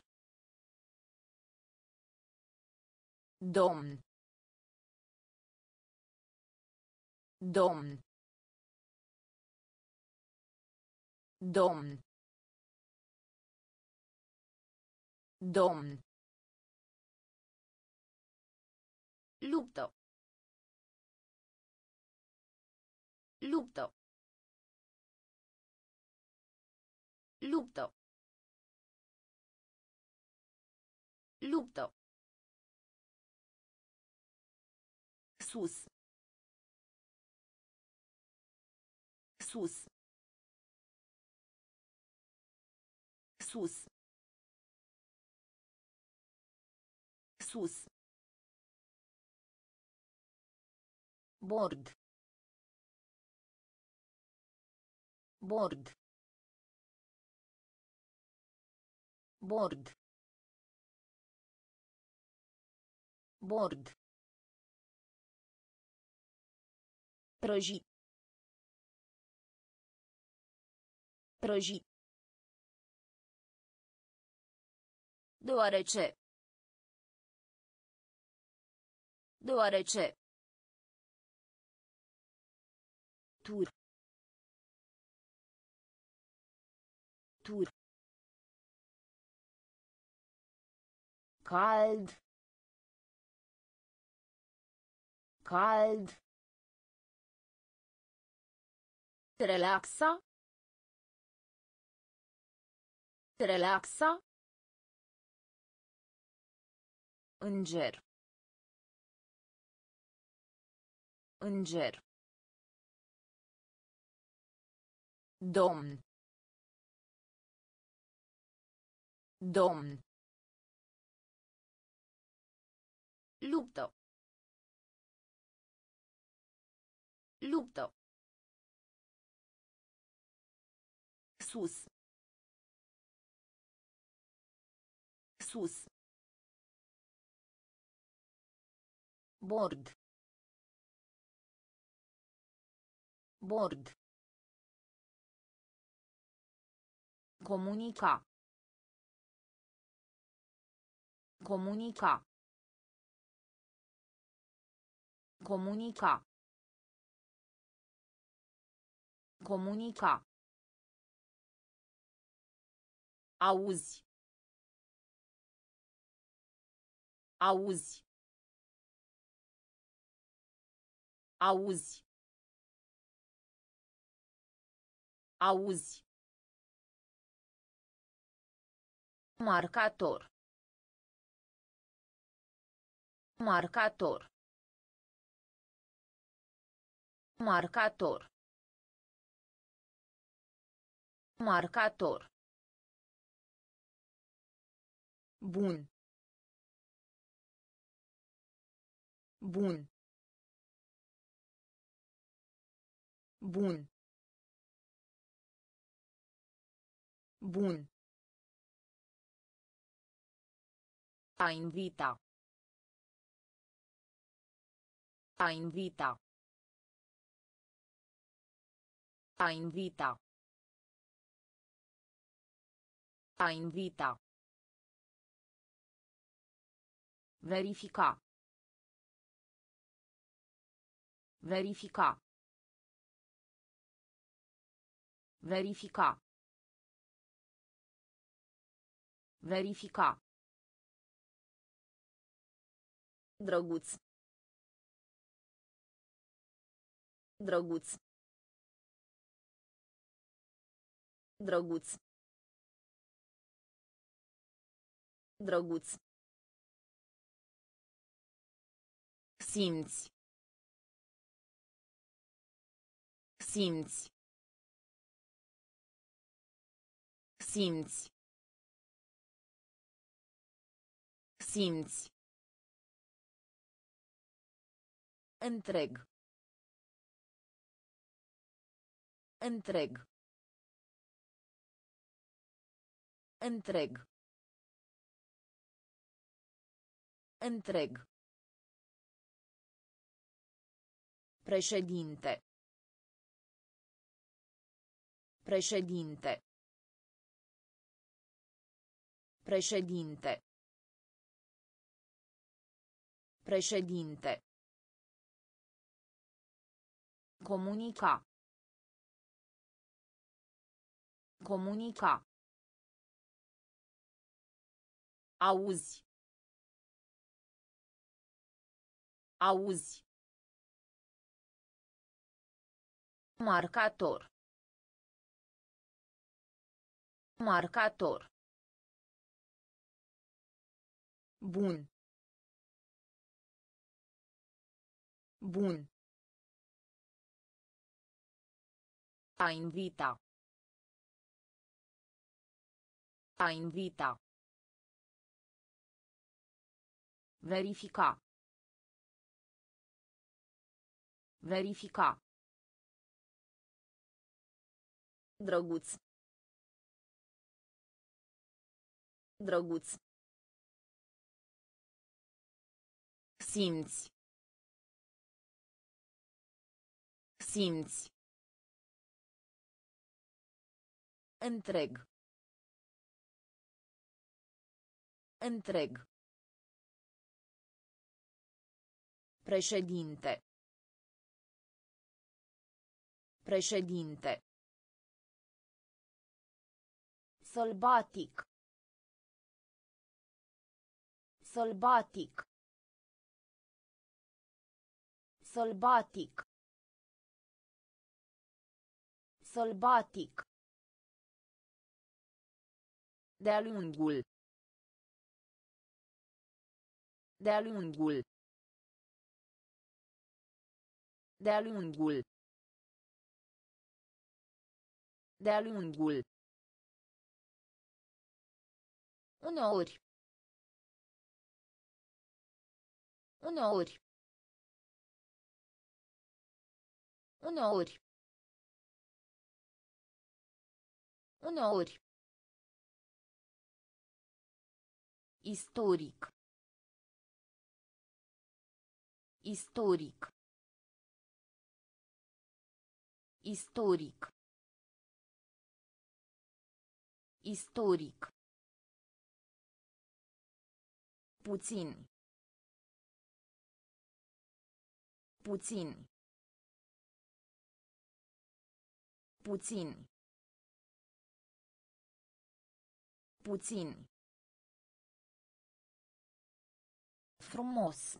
Domn. Domn. Domn. Domn. Luptă. Luptă. Luptă. Luptă. Sus. Sus. Sus. Sus. Bord. Bord. Bord. Bord. Prăji. Prăji. Deoarece. Deoarece. Tur. Tur. Cald. Cald. Relaxa. Relaxa. Înger. Înger. Domn. Domn. Luptă. Luptă. Sus. Sus. Bord. Bord. Comunica. Comunica. Comunica. Comunica. Auzi. Auzi. Auzi. Auzi. Marcator. Marcator. Marcator. Marcator. Bun. Bun. Bun. Bun. A invita. A invita. A invita. A invita. Verifica. Verifica. Verifica. Verifica. Drăguț. Drăguț. Drăguț. Drăguț. Simți. Simți. Simți. Simți. Întreg. Întreg. Întreg. Întreg. Președinte. Președinte. Președinte. Președinte. Comunica. Comunica. Auzi. Auzi. Marcator. Marcator. Bun. Bun. A invita. A invita. Verifica. Verifica. Drăguț. Drăguț. Simți. Simți. Întreg. Întreg. Președinte. Președinte. Sălbatic. Sălbatic. Sălbatic. Sălbatic. De-a lungul. De-a lungul. De-a lungul. De-a lungul. Uneori. Uneori. Uneori. Uneori. Istoric. Istoric. Istoric. Istoric. Puțin. Puțin. Puțin. Puțin. Frumos.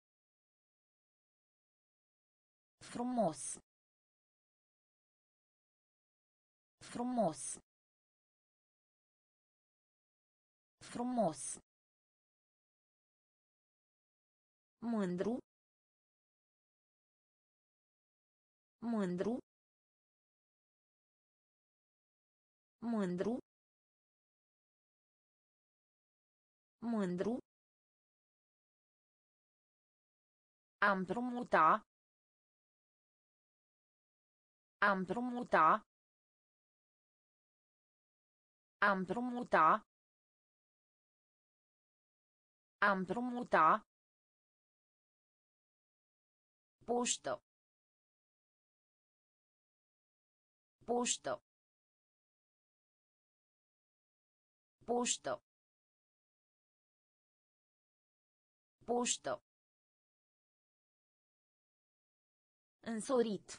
Frumos. Frumos. Frumos. Mândru. Mândru. Mândru. Mândru. A împrumuta. A împrumuta. A împrumuta. A împrumuta. Poștă. Poștă. Poștă. Poștă. Însorit.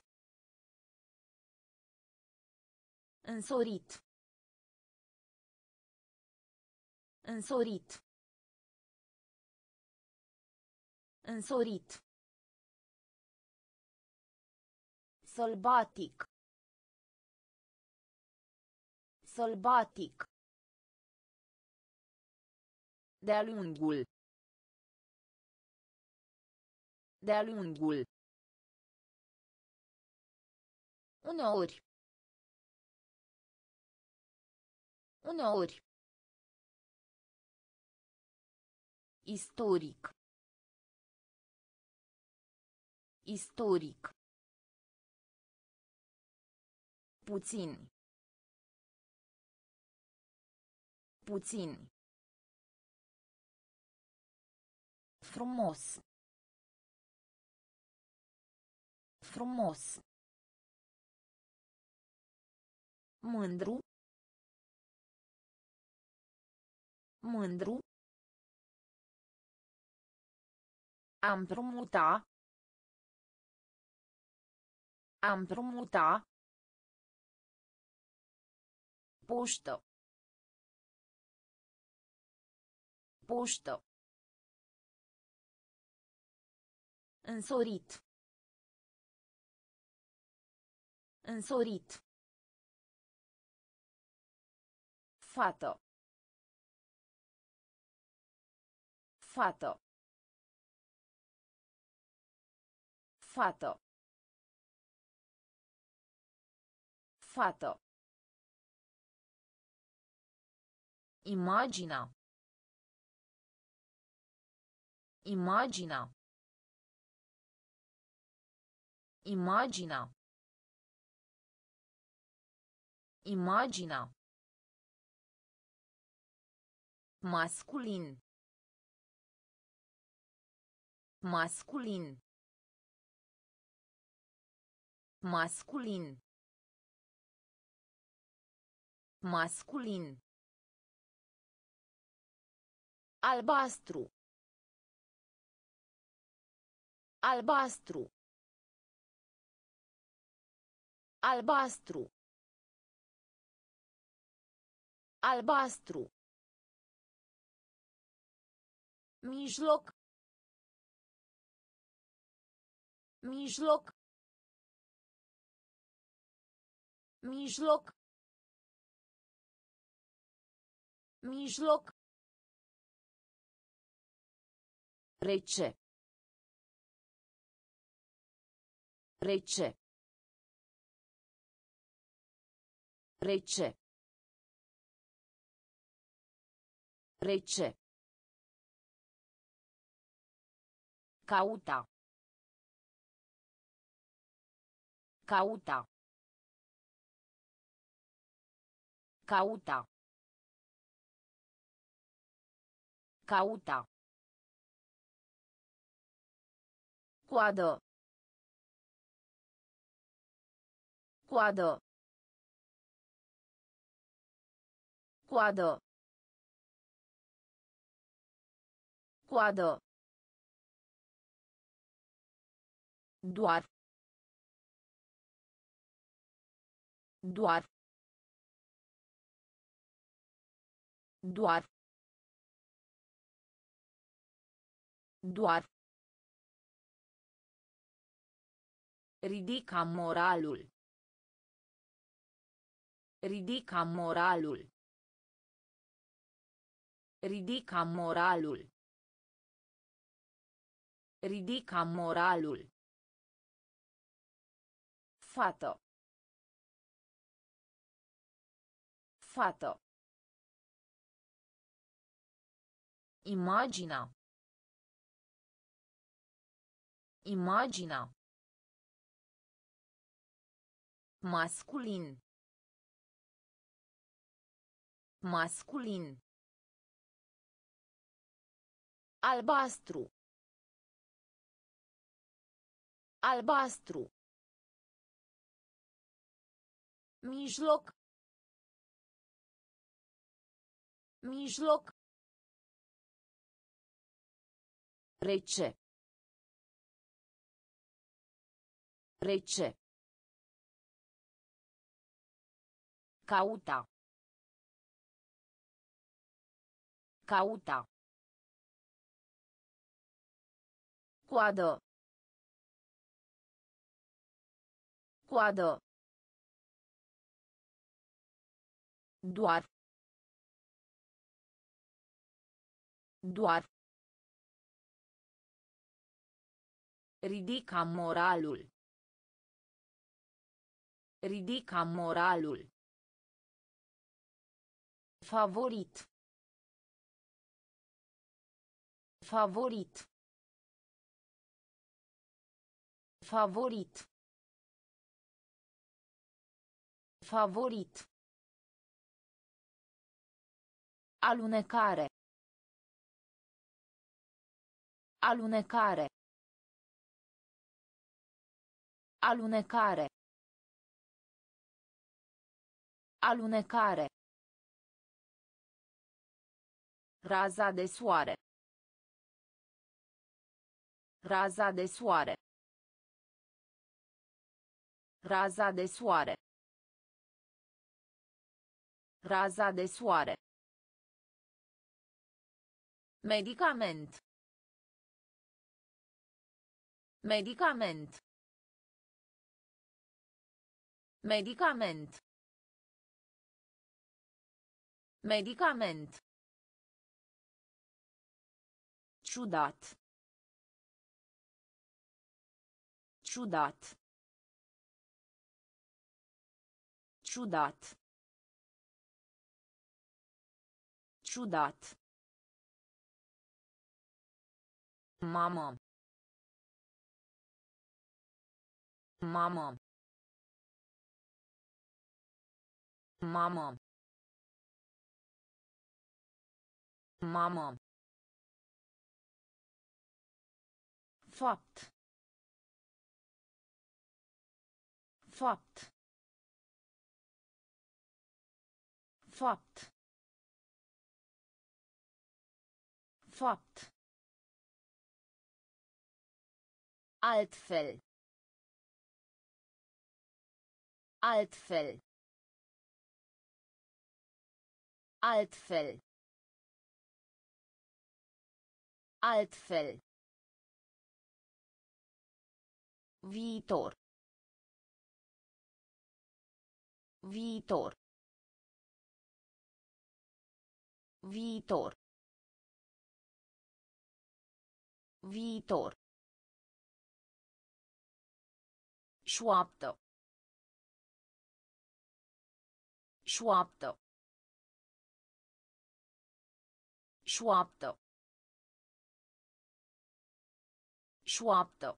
Însorit. Însorit. Însorit. Sălbatic. Sălbatic. De-a lungul. De-a lungul. Uneori. Uneori. Istoric. Istoric. Puțin. Puțin. Frumos. Frumos. Mândru. Mândru. A împrumuta. A împrumuta. Poștă. Poștă. Însorit. Însorit. Fată. Fată. Fată. Fată. Imagina. Imagina. Imagina. Imagina. Masculin. Masculin. Masculin. Masculin. Albastru. Albastru. Albastru. Albastru. Mijloc. Mijloc. Mijloc. Mijloc. Rece. Rece. Rece. Rece. Cauta. Cauta. Cauta. Cauta. Coadă. Coadă. Coadă. Coadă. Doar. Doar. Doar. Doar. Ridica moralul. Ridica moralul. Ridica moralul. Ridica moralul. Fată. Fată. Imagina. Imagina. Masculin. Masculin. Albastru. Albastru. Mijloc. Mijloc. Rece. Rece. Cauta. Cauta. Coadă. Coadă. Doar. Doar. Ridica moralul. Ridica moralul. Favorit. Favorit. Favorit. Favorit. Alunecare. Alunecare. Alunecare. Alunecare. Raza de soare. Raza de soare. Raza de soare. Raza de soare. Medicament. Medicament. Medicament. Medicament. Ciudat. Ciudat. Ciudat. Ciudat. Mamă. Mamă. Mamă. Mamă. Fapt. Fapt. Fapt. Fapt. Altfel. Altfel. Altfel. Altfel. Viitor. Viitor. Viitor. Viitor. Șoaptă. Șoaptă. Șoaptă. Șoaptă.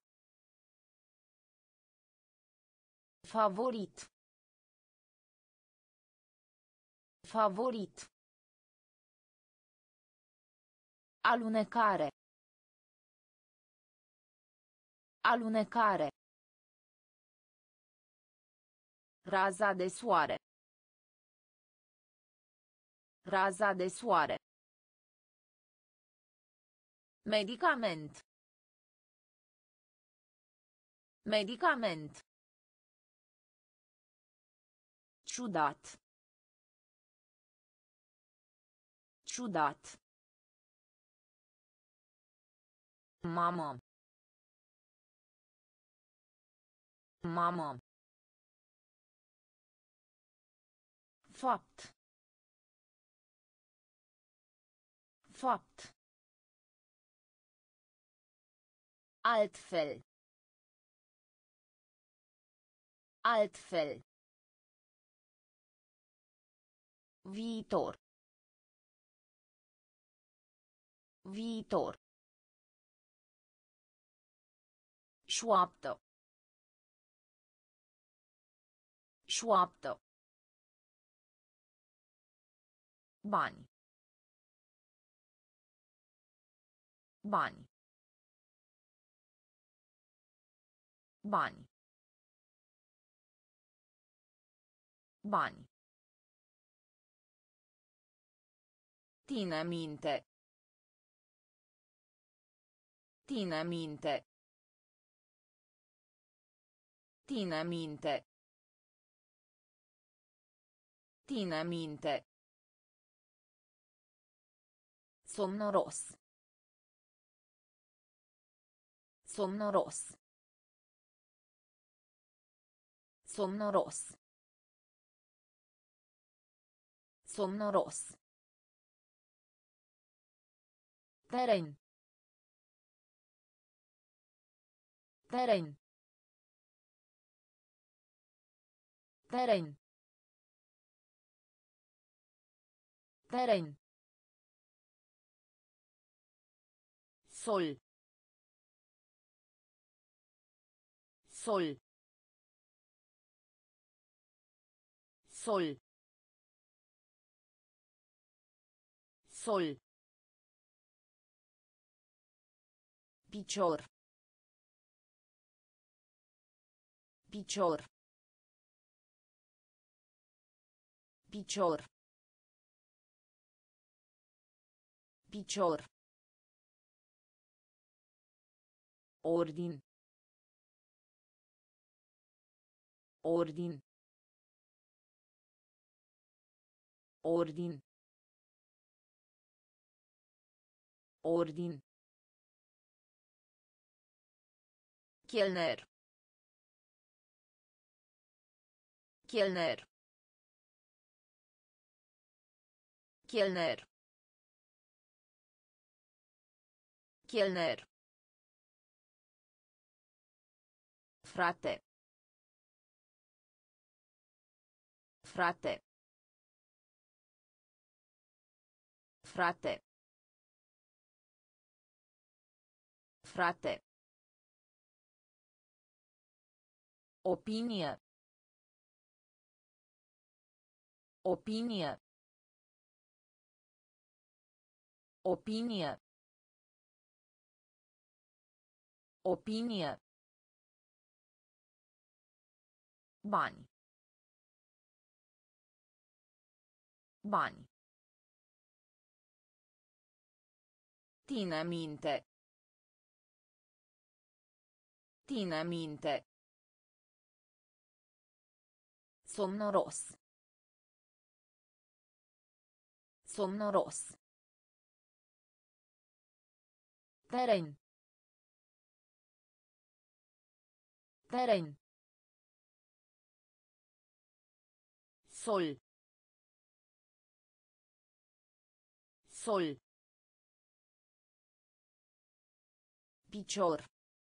Favorit. Favorit. Alunecare. Alunecare. Raza de soare. Raza de soare. Medicament. Medicament. Ciudat. Ciudat. Mamă. Mamă. Fapt. Fapt. Altfel. Altfel. Viitor. Viitor. Șoaptă. Șoaptă. Bani. Bani. Bani. Bani. Ține minte. Ține minte. Ține minte. Ține minte. Somnoros. Somnoros. Somnoros. Somnoros. Teren. Teren. Teren. Teren. Sol. Sol. Sol. Sol. Picior. Picior. Picior. Picior. Ordin. Ordin. Ordin. Ordin. Chelner. Chelner. Chelner. Chelner. Frate. Frate. Frate. Frate. Opinie. Opinie. Opinie. Opinie. Bani. Bani. Ține minte. Ține minte. Somnoros. Somnoros. Teren. Teren. Sol. Sol. Picior.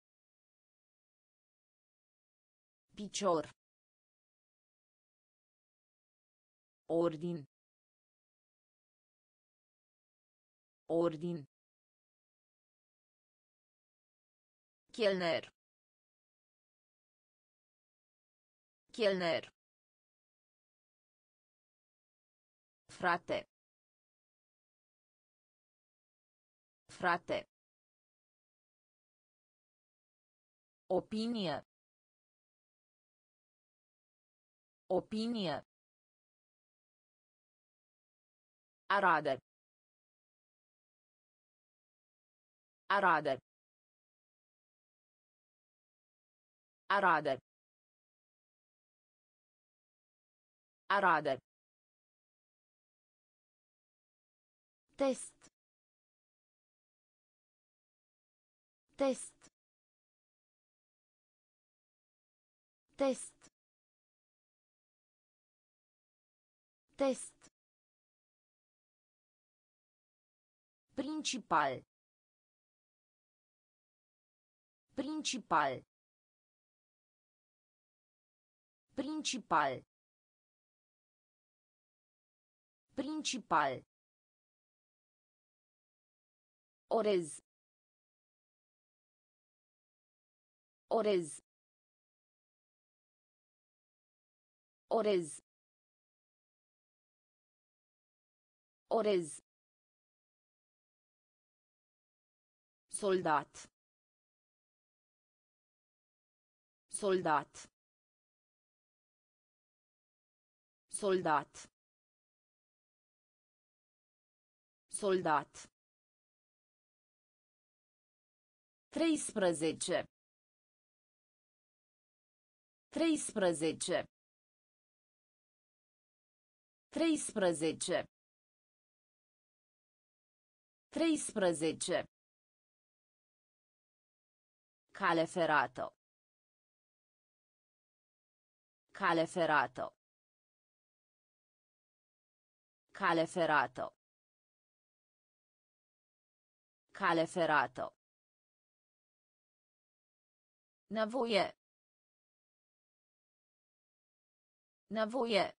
Picior. Ordin. Ordin. Chelner. Chelner. Frate. Frate. Opinie. Opinie. Arade. Arade. Arade. Arade. Test. Test. Test. Test. Principal. Principal. Principal. Principal. Orez. Orez. Orez. Orez. Soldat. Soldat. Soldat. Soldat. Treisprezece. Treisprezece. Treisprezece. Treisprezece. Cale ferată. Cale ferată. Cale ferată. Cale ferată. Nevoie. Nevoie.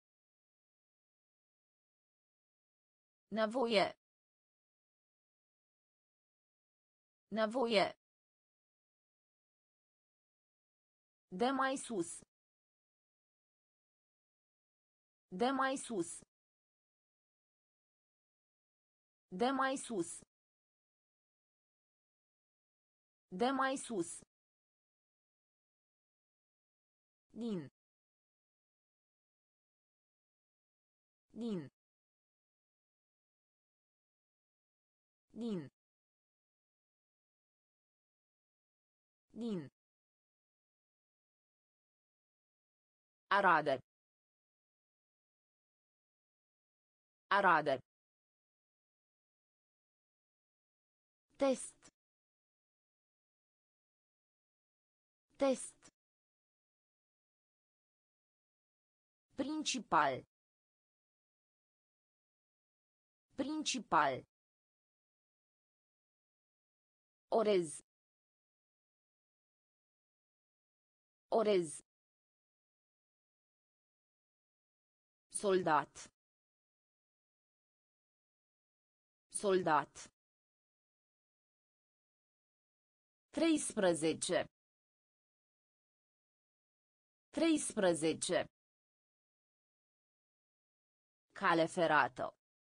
Nevoie. Nevoie. De mai sus. De mai sus. De mai sus. De mai sus. Din. Din. Din. Din. Arade. Arade. Test. Test. Principal. Principal. Orez. Orez. Soldat. Soldat. Treisprezece. Treisprezece. Cale ferată.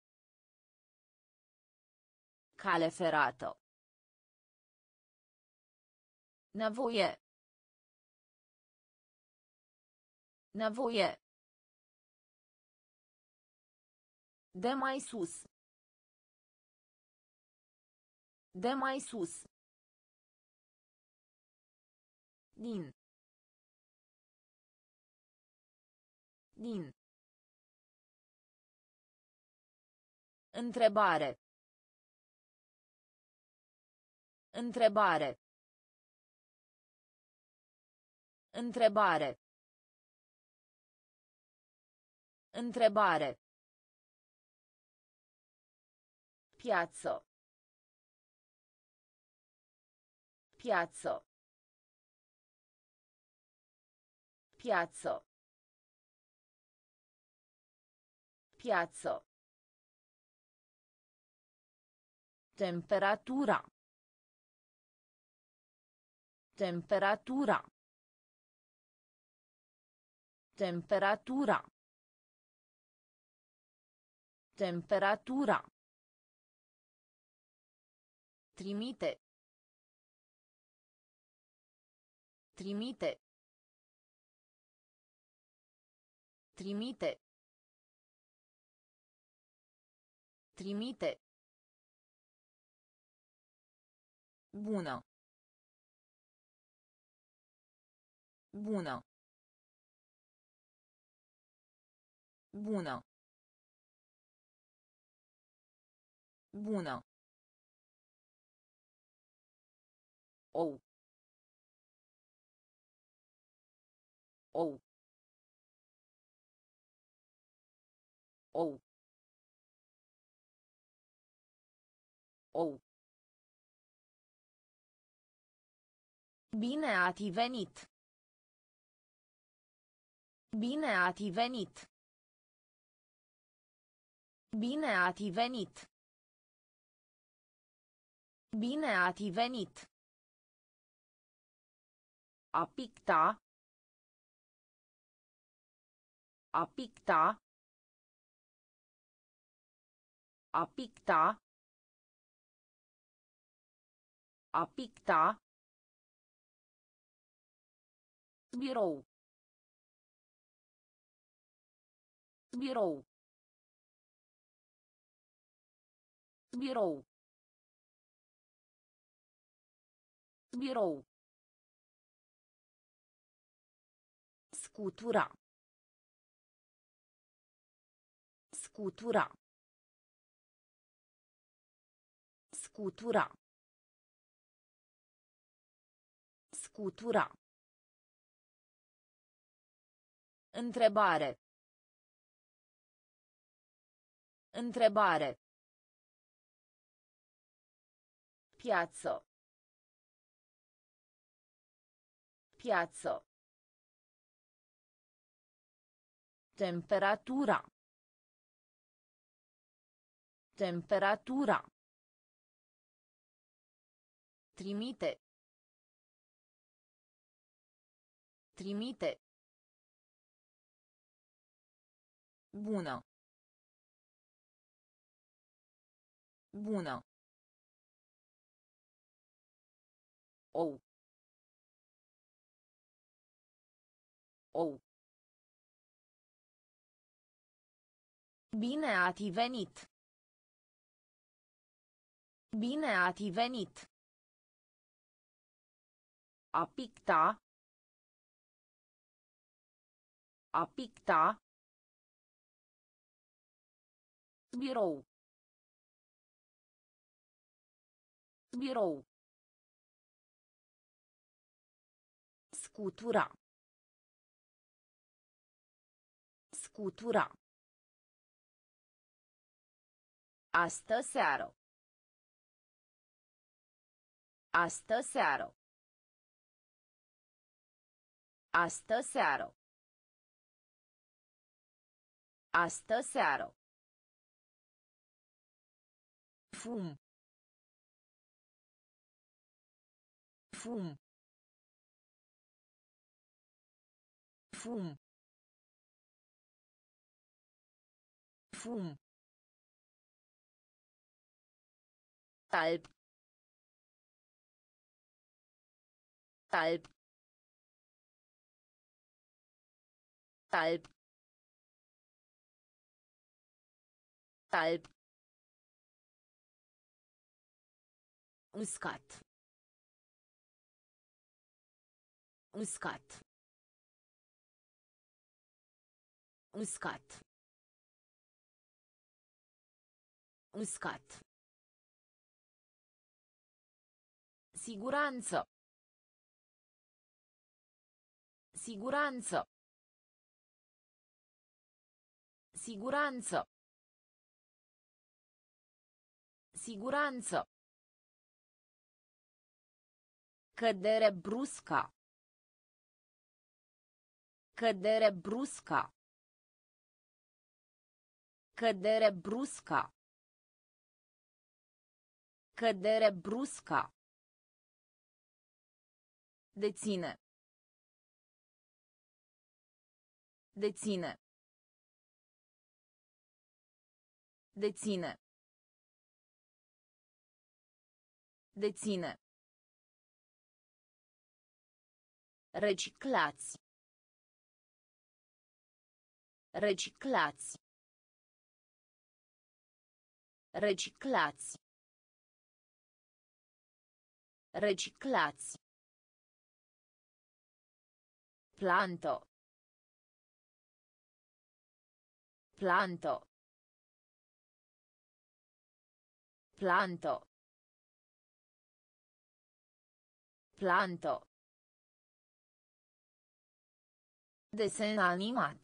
Cale ferată. Nevoie. Nevoie. De mai sus. De mai sus. Din. Din. Întrebare. Întrebare. Întrebare. Întrebare. Piazzo. Piazzo. Piazzo. Piazzo. Temperatura. Temperatura. Temperatura. Temperatura. Trimite. Trimite. Trimite. Trimite. Bună. Bună. Bună. Bună. Ou. Ou. Ou. Ou. Bine ați venit. Bine ați venit. Bine ați venit. Bine ați venit. A picta. A picta. A picta. A picta. Birou. Birou. Birou. Birou. Scutura. Scutura. Scutura. Scutura. Întrebare. Întrebare. Piazzo. Piazzo. Temperatura. Temperatura. Trimite. Trimite. Bună. Bună. Ou. Ou. Bine ați venit. Bine ați venit. A picta. A picta. Birou. Birou. Scutura. Scutura. Astă seară. Astă seară. Astă seară. Astă seară. Fum. Fum. Fum. Fum. Talp. Talp. Talp. Talp. Uscat. Uscat. Uscat. Uscat. Siguranță. Siguranță. Siguranță. Siguranță. Cădere brusca. Cădere brusca. Cădere brusca. Cădere brusca. Deține. Deține. Deține. Deține. Reciclați. Reciclați. Reciclați. Reciclați. Planto. Planto. Planto. Planto. Desen animat.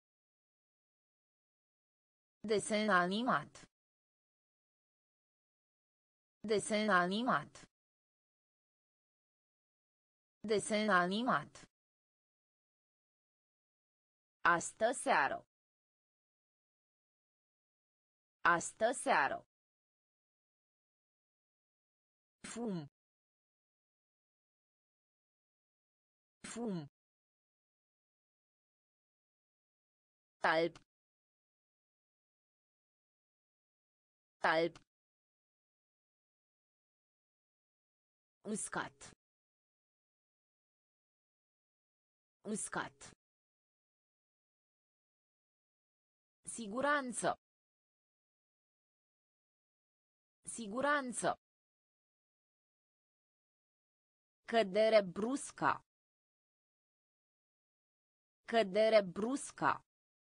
Desen animat. Desen animat. Desen animat. Astă seară. Astă seară. Fum. Fum. Talp. Talp. Uscat. Uscat. Siguranță. Siguranță. Cădere brusca. Cădere brusca.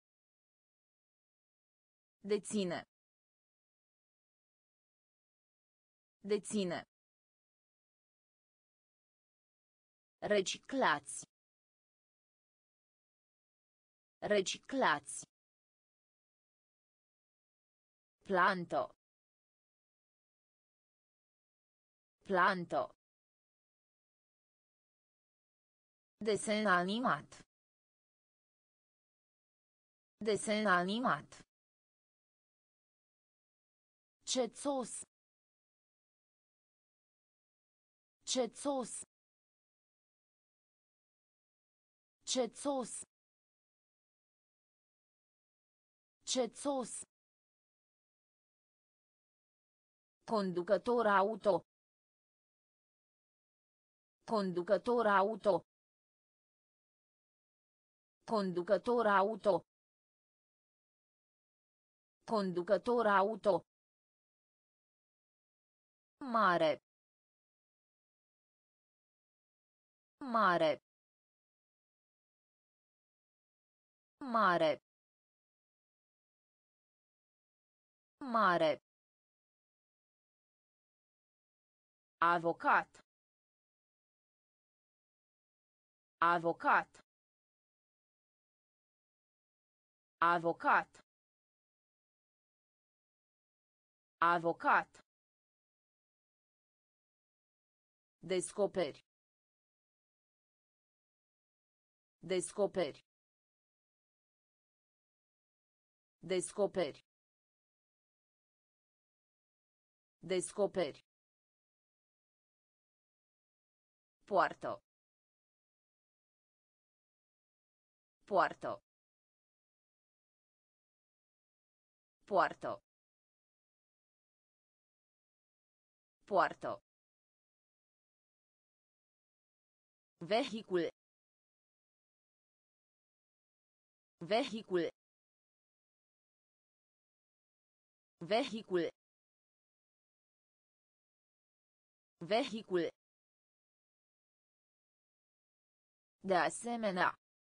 Deține. Deține. Reciclați. Reciclați. Planto. Planto. Desen animat. Desen animat. Cețos. Cețos. Cețos. Cețos. Conducător auto. Conducător auto. Conducător auto. Conducător auto. Mare. Mare. Mare. Mare. Avocat. Avocat. Avocat. Avocat. Descoperi. Descoperi. Descoperi. Descoperi. Poartă. Poartă. Poartă. Poartă. Vehicul. Vehicul. Vehicul. Vehicul. De asemenea.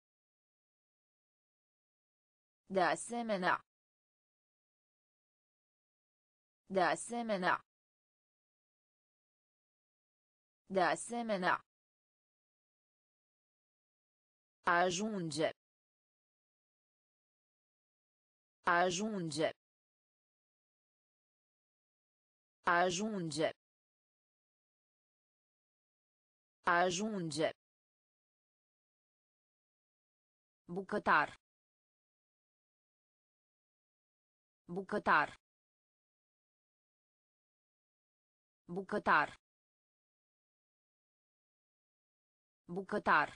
De asemenea. De asemenea. De asemenea. Ajunge. Ajunge. Ajunge. Ajunge. Bucătar. Bucătar. Bucătar. Bucătar.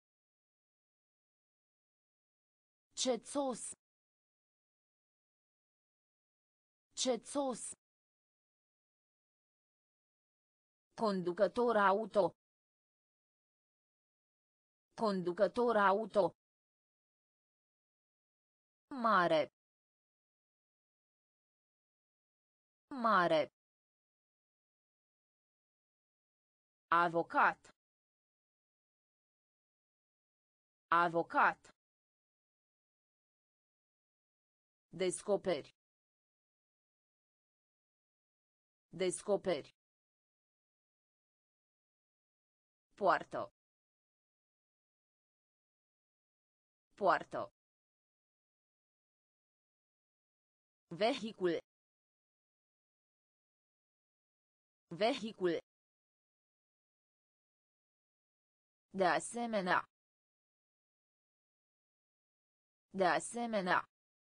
Cețos. Cețos. Conducător auto. Conducător auto. Mare. Mare. Avocat. Avocat. Descoperi. Descoperi. Poartă. Poartă. Vehicul. Vehicul. De asemenea. De asemenea.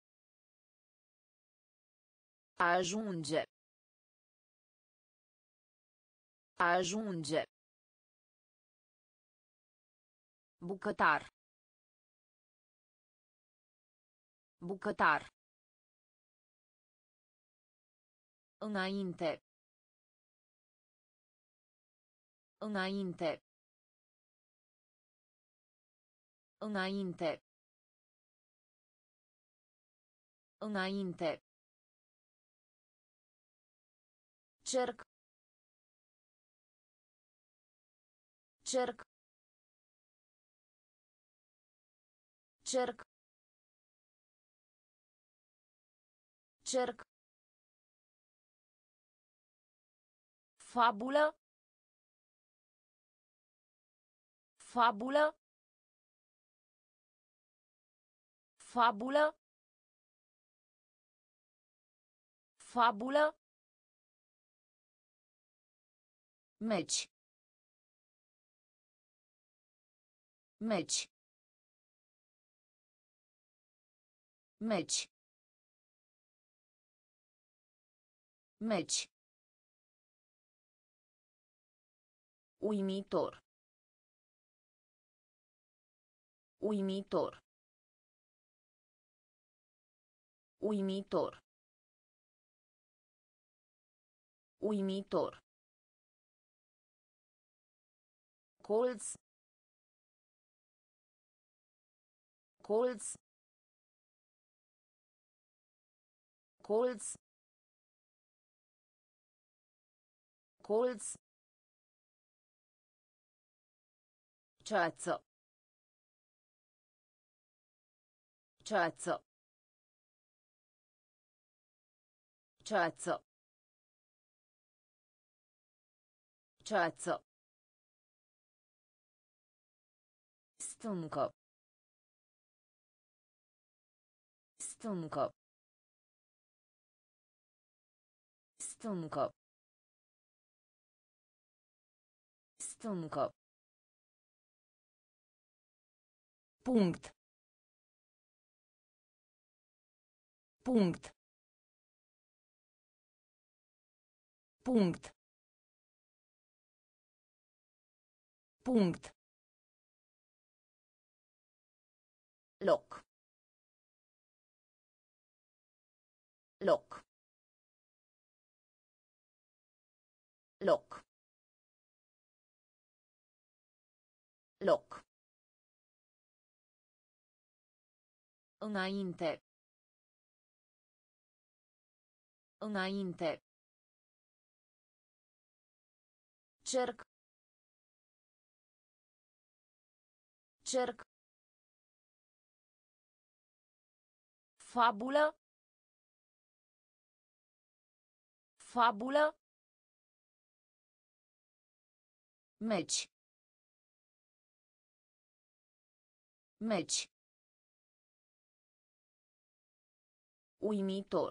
Ajunge. Ajunge. Bucătar. Bucătar. Înainte. Înainte. Înainte. Înainte. Cerc. Cerc. Cerc. Cerc. Fabulă. Fabulă. Fabulă. Fabulă. Meci. Meci. Meci. Meci. Uimitor. Uimitor. Uimitor. Uimitor. Colț. Colț. Colț. Colț. Ceață. Ceață. Ceață. Ceață. Stâncă. Stâncă. Stâncă. Stâncă. Punct. Punct. Punct. Punct. Loc. Loc. Loc. Loc. Înainte. Înainte. Cerc. Cerc. Fabulă. Fabulă. Meci. Meci. Uimitor.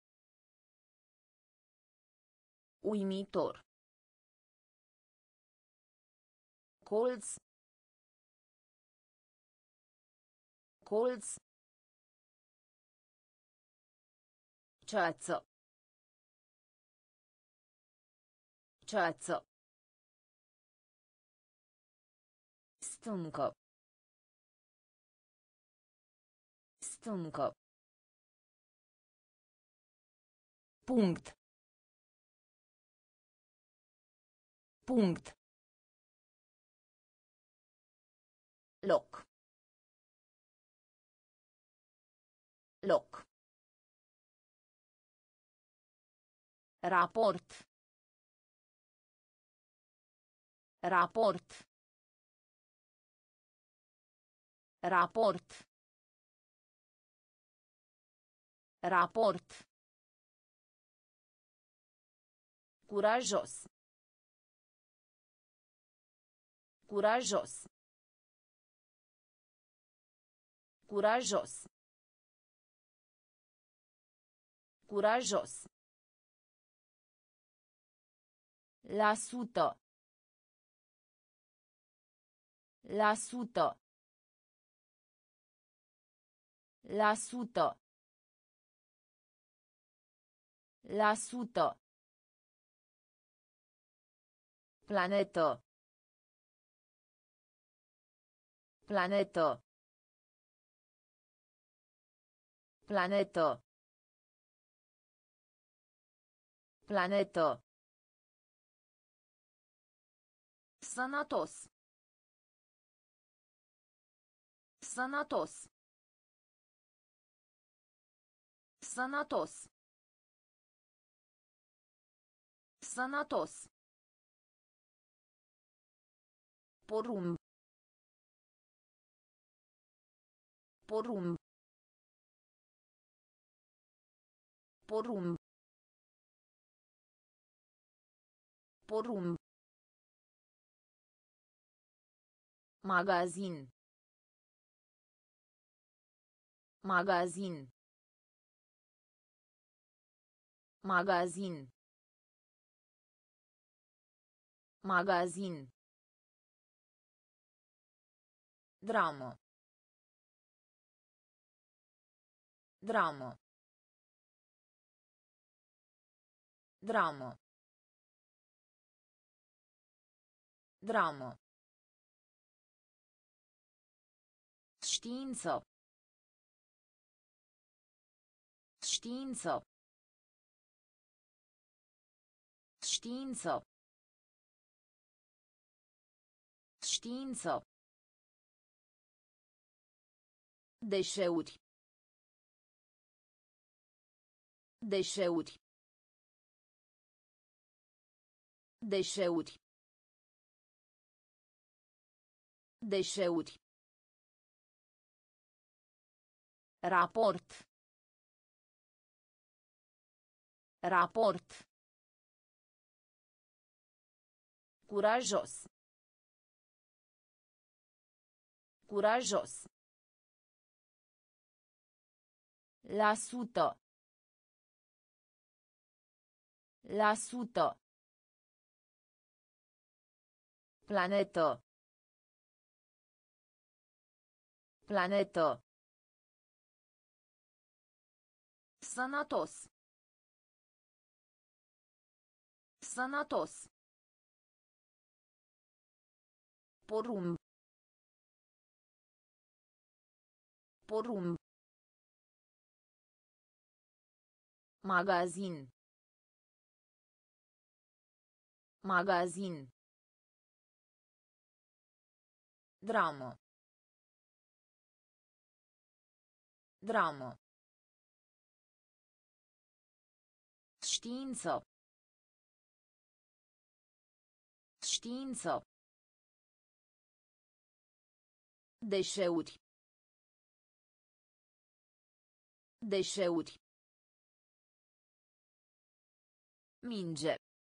Uimitor. Colț. Colț. Ceață. Ceață. Stâncă. Stâncă. Punct. Punct. Loc. Loc. Raport. Raport. Raport. Raport. Curajos. Curajos. Curajos. Curajos. La sută. La sută. La sută. La sută. Planetă. Planetă. Planetă. Planetă. Sănătos. Sănătos. Sănătos. Sănătos. Porumb. Porumb. Porumb. Porumb. Magazin. Magazin. Magazin. Magazin. Dramă. Dramă. Dramă. Dramă. Știință. Știință. Știință. Știință. Deșeuri. Deșeuri. Deșeuri. Deșeuri. Raport. Raport. Curajos. Curajos. La sută. La sută. Planetă. Planetă. Sănătos. Sănătos. Porumb. Porumb. Magazin. Magazin. Dramă. Dramă. Știință. Știință. Deșeuri. Deșeuri. Minge.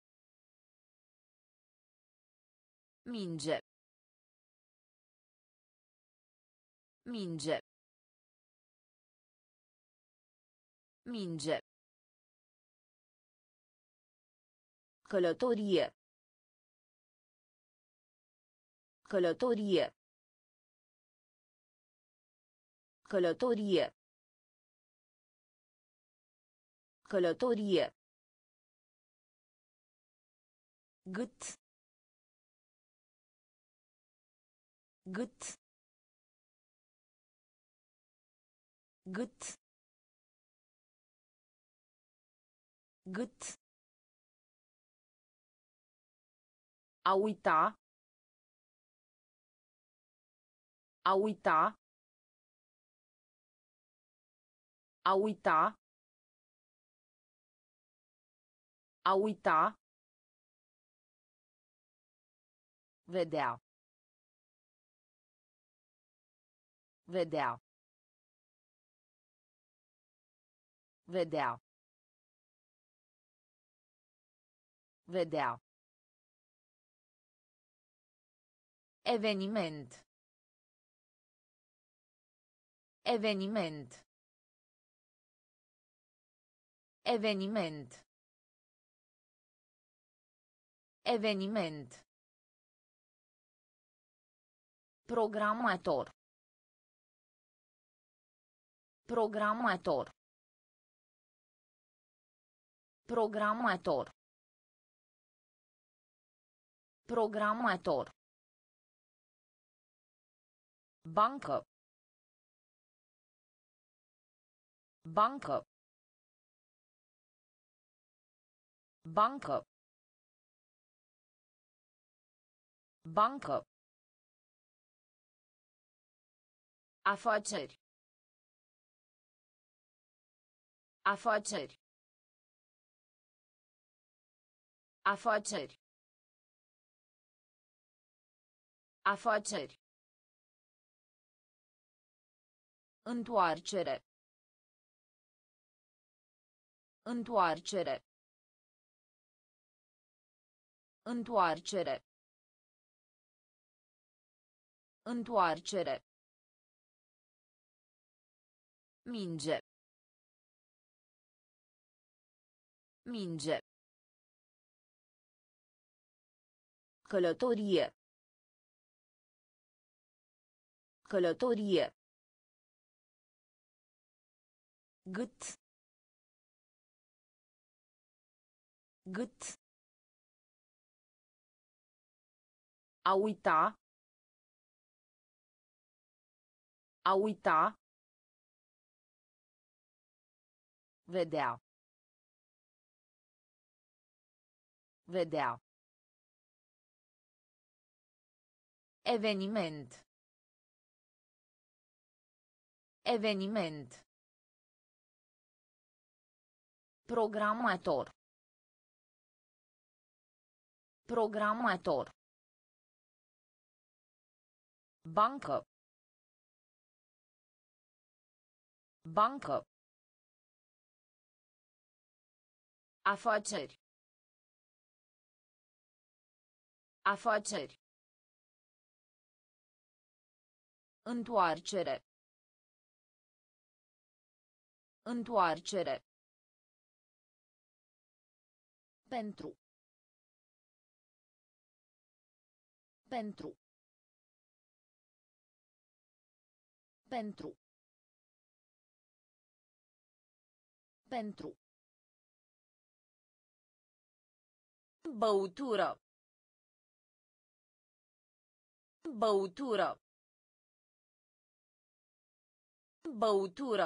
Minge. Minge. Minge. Călătorie. Călătorie. Călătorie. Călătorie. Gât. Gât. Gât. Gât. A uita. A uita. A uita. A uita. Vedea. Vedea. Vedea. Vedea. Eveniment. Eveniment. Eveniment. Eveniment. Programator. Programator. Programator. Programator. Bancă. Bancă. Bancă. Bancă. Afaceri. Afaceri. Afaceri. Afaceri. Întoarcere. Întoarcere. Întoarcere. Întoarcere. Minge. Minge. Călătorie. Călătorie. Gât. Gât. A uita. A uita. Vedea. Vedea. Eveniment. Eveniment. Programator. Programator. Bancă. Bancă. Afaceri. Afaceri. Întoarcere. Întoarcere. Pentru. Pentru. Pentru. Pentru. Băutură. Băutură. Băutură.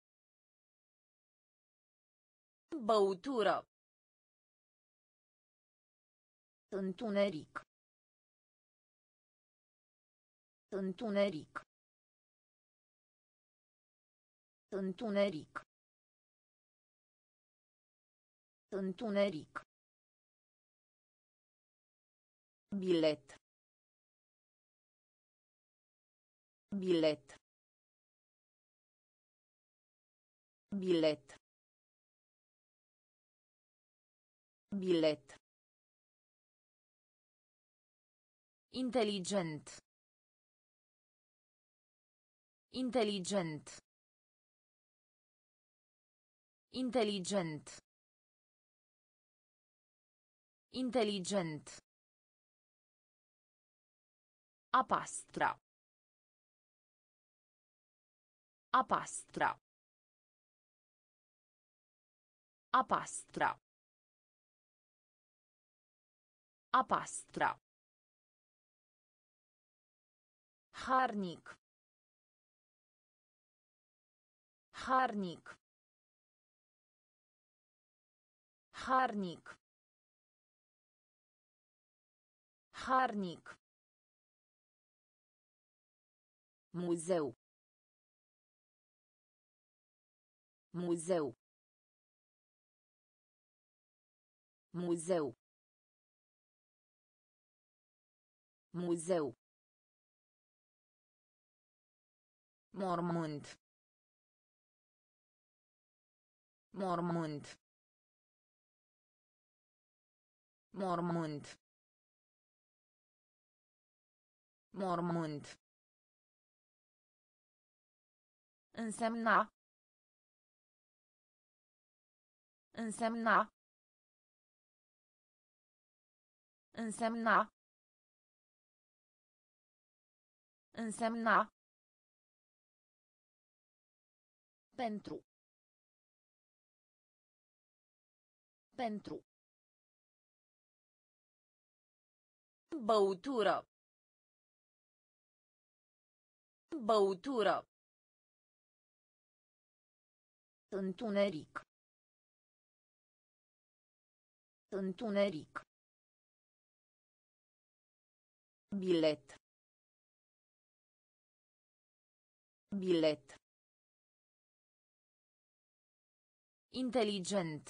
Băutură. Întuneric. Întuneric. Întuneric. Întuneric. Bilet. Bilet. Bilet. Bilet. Inteligent. Inteligent. Inteligent. Inteligent. A pastra. A pastra. A pastra. A pastra. Harnic. Harnic. Harnic. Harnic. Muzeu. Muzeu. Muzeu. Muzeu. Mormânt. Mormânt. Mormânt. Mormânt. Însemna. Însemna. Însemna. Însemna. Pentru. Pentru. Băutură. Băutură. Întuneric. Întuneric. Bilet. Bilet. Inteligent.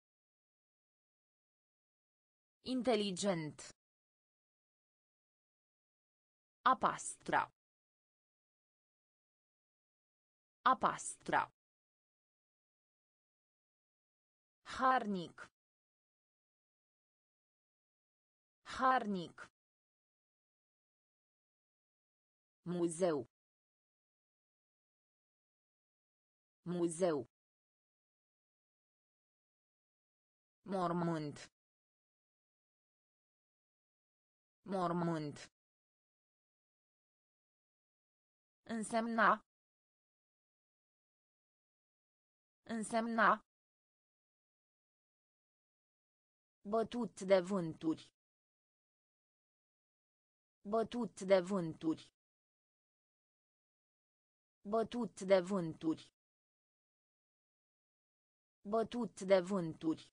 Inteligent. A pastra. A pastra. Harnic. Harnic. Muzeu. Muzeu. Mormânt. Mormânt. Însemna. Însemna. Bătut de vânturi. Bătut de vânturi. Bătut de vânturi. Bătut de vânturi.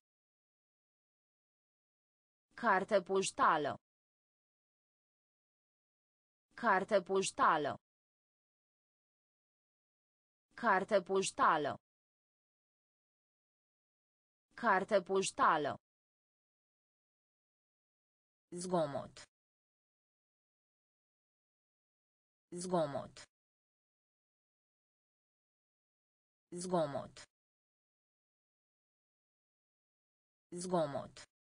Carte poștală. Carte poștală. Carte poștală. Carte poștală. Zgomot. Zgomot. Zgomot. Zgomot.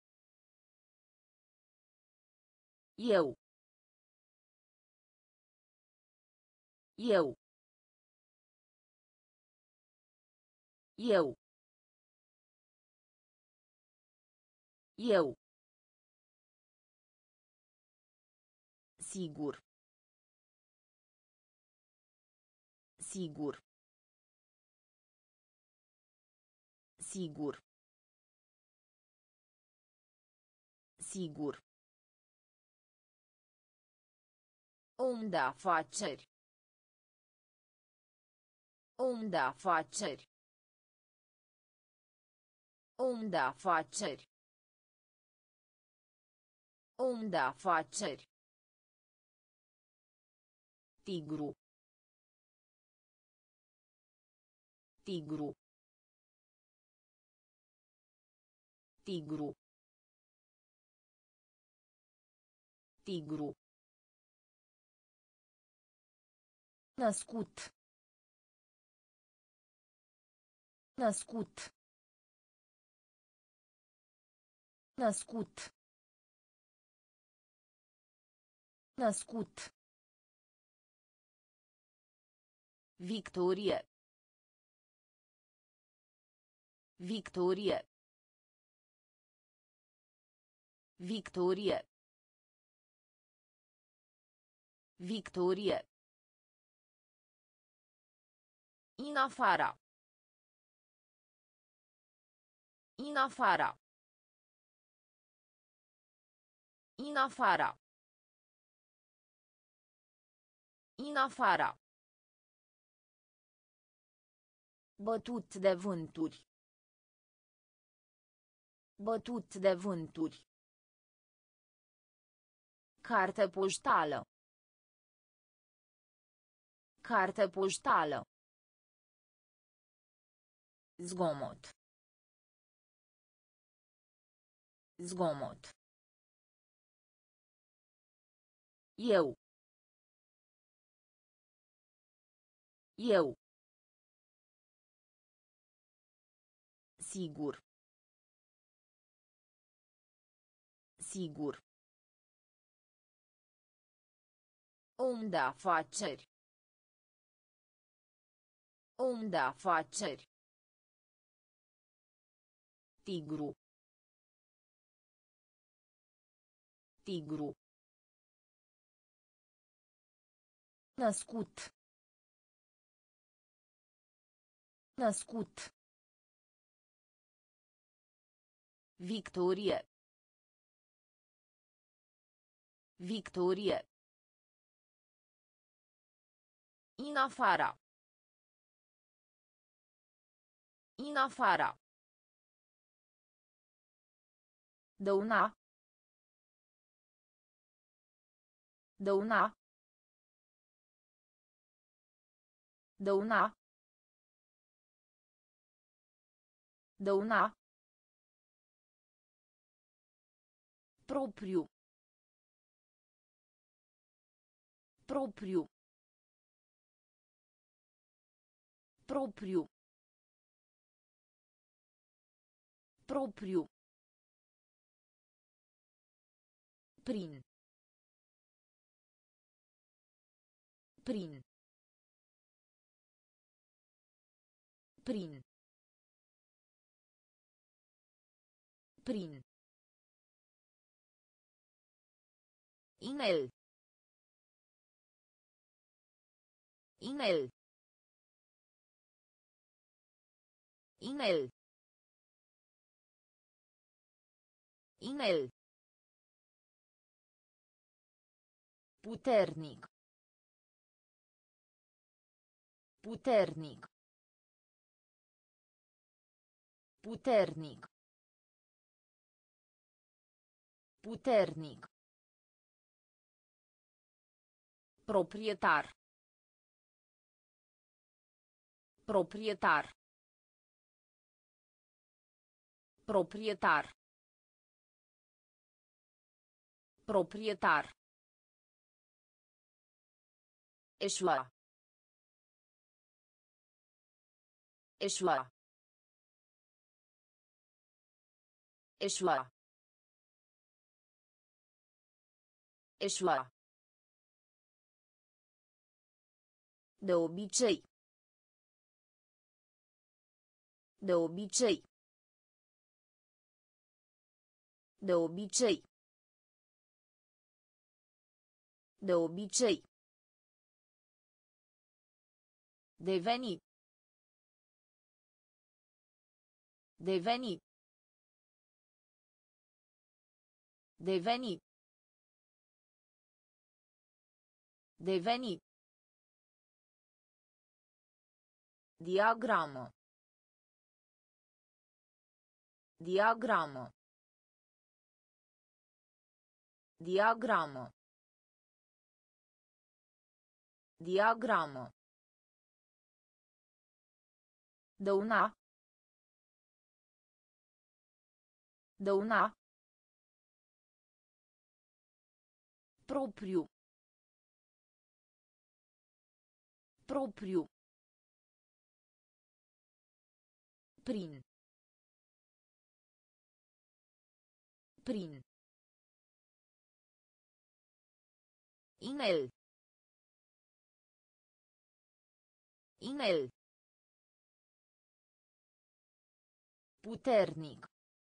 Eu. Eu. Eu. Eu. Sigur. Sigur. Sigur. Sigur. Om de afaceri. Om de afaceri. Om de afaceri. Om de afaceri. Tigru. Tigru. Tigru. Tigru. Născut. Născut. Născut. Născut. Victorie. Victorie. Victorie. Victorie. In afara. In afara. In afara. In afara. Bătut de vânturi. Bătut de vânturi. Carte poștală. Carte poștală. Zgomot. Zgomot. Eu. Eu. Sigur. Sigur. Om de afaceri. Om de afaceri. Tigru. Tigru. Născut. Născut. Victorie. Victorie. In afara. In afara. Dăuna. Dăuna. Dăuna. Dăuna. Propriu. Propriu. Propriu. Propriu. Prin. Prin. Prin. Prin. Inel. Inel. Inel. Inel. Puternic. Puternic. Puternic. Puternic. Proprietar. Proprietar. Proprietar. Proprietar. Eșua. Eșua. Eșua. Eșua. De obicei. De obicei. De obicei. De obicei. Deveni. Deveni. Deveni. Deveni. Diagramă. Diagramă. Diagramă. Diagramă. Dăuna. Dăuna. Propriu. Propriu. Prin. Prin. Inel. Inel. Puternic.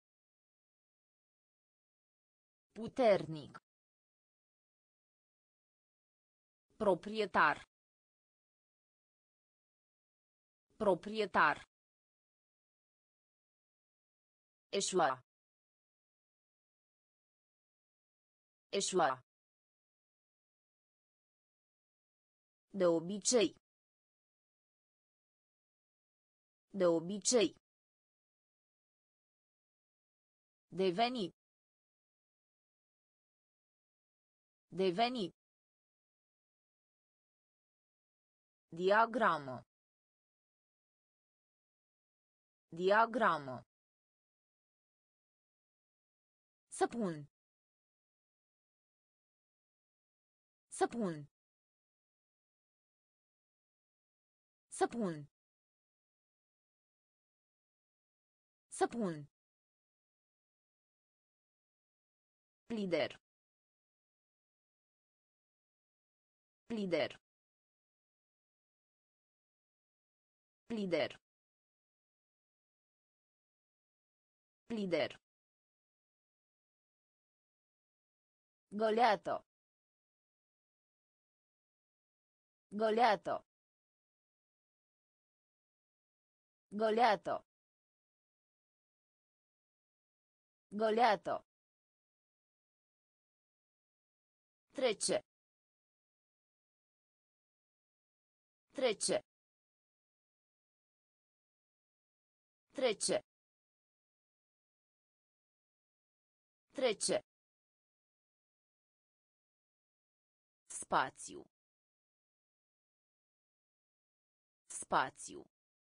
Puternic. Proprietar. Proprietar. Eșua. Eșua. De obicei. De obicei. Deveni. Deveni. Diagramă. Diagramă. Săpun. Săpun. Săpun. Săpun. Lider. Lider. Lider. Lider. Goleato. Goleato. Goleato. Goleato. Trece. Trece. Trece. Trece. Spațiu. Spațiu.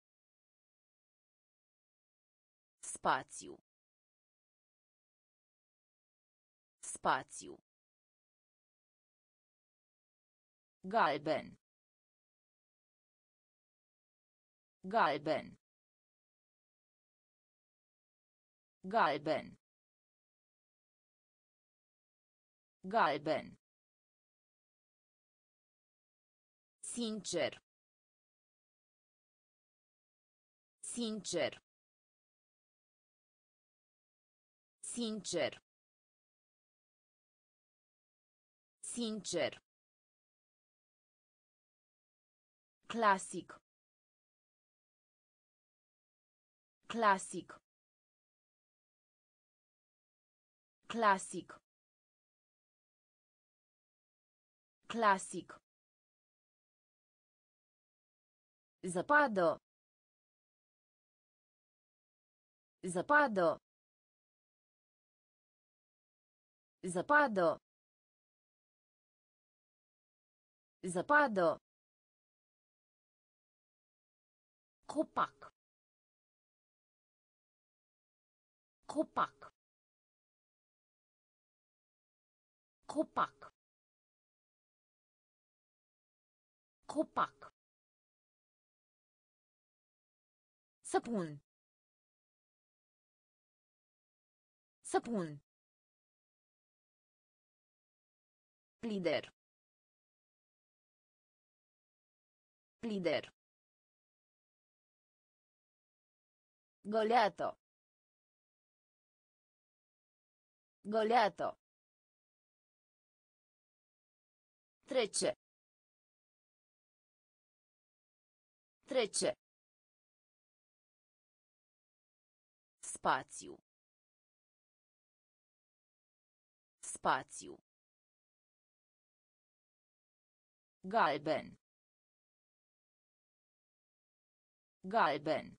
Spațiu. Spațiu. Galben. Galben. Galben. Galben. Sincer. Sincer. Sincer. Sincer. Clasic. Clasic. Clasic. Clasic. Zăpadă. Zăpadă. Zăpadă. Zăpadă. Copac. Copac. Copac. Copac. Săpun. Săpun. Lider. Lider. Goleato. Goleato. Trece. Trece. Spațiu. Spațiu. Galben. Galben.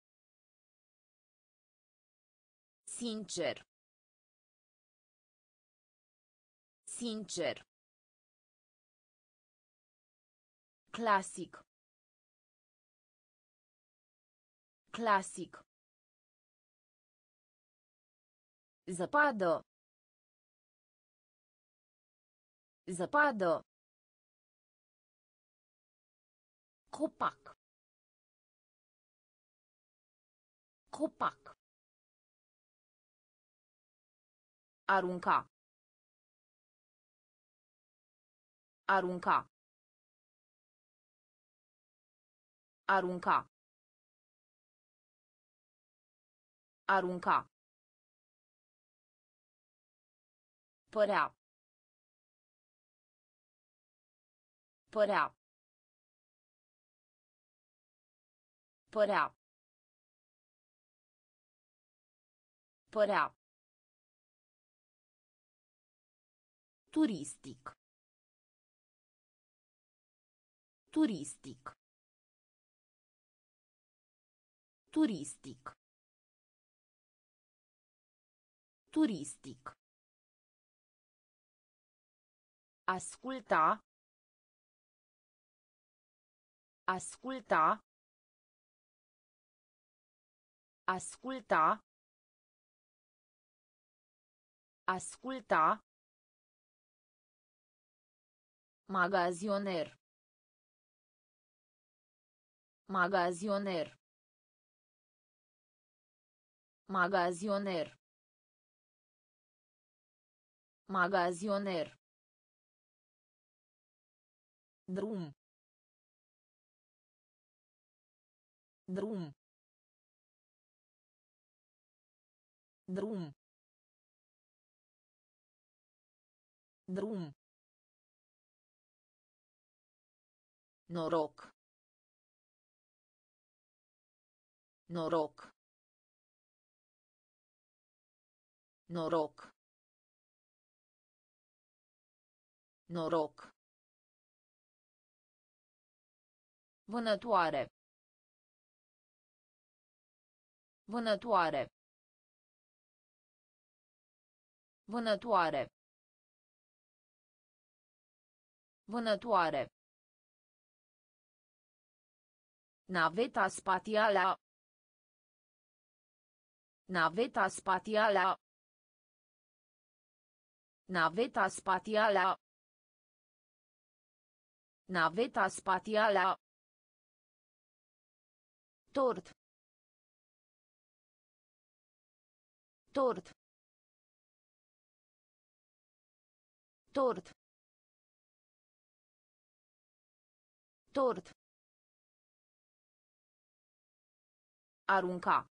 Sincer. Sincer. Clasic. Clasic. Zăpadă. Zăpadă. Copac. Copac. Arunca. Arunca. Arunca. Arunca. Părea. Părea. Părea. Părea. Turistic. Turistic. Turistic. Turistic. Asculta. Asculta. Asculta. Asculta. Magazioner. Magazioner. Magazioner. Magazioner. Drum. Drum. Drum. Drum. Noroc. Noroc. Noroc. Noroc. Vânătoare. Vânătoare. Vânătoare. Vânătoare. Naveta spațială. Naveta spațială. Naveta spațială. Naveta spațială. Tort. Tort. Tort. Tort. Arunca.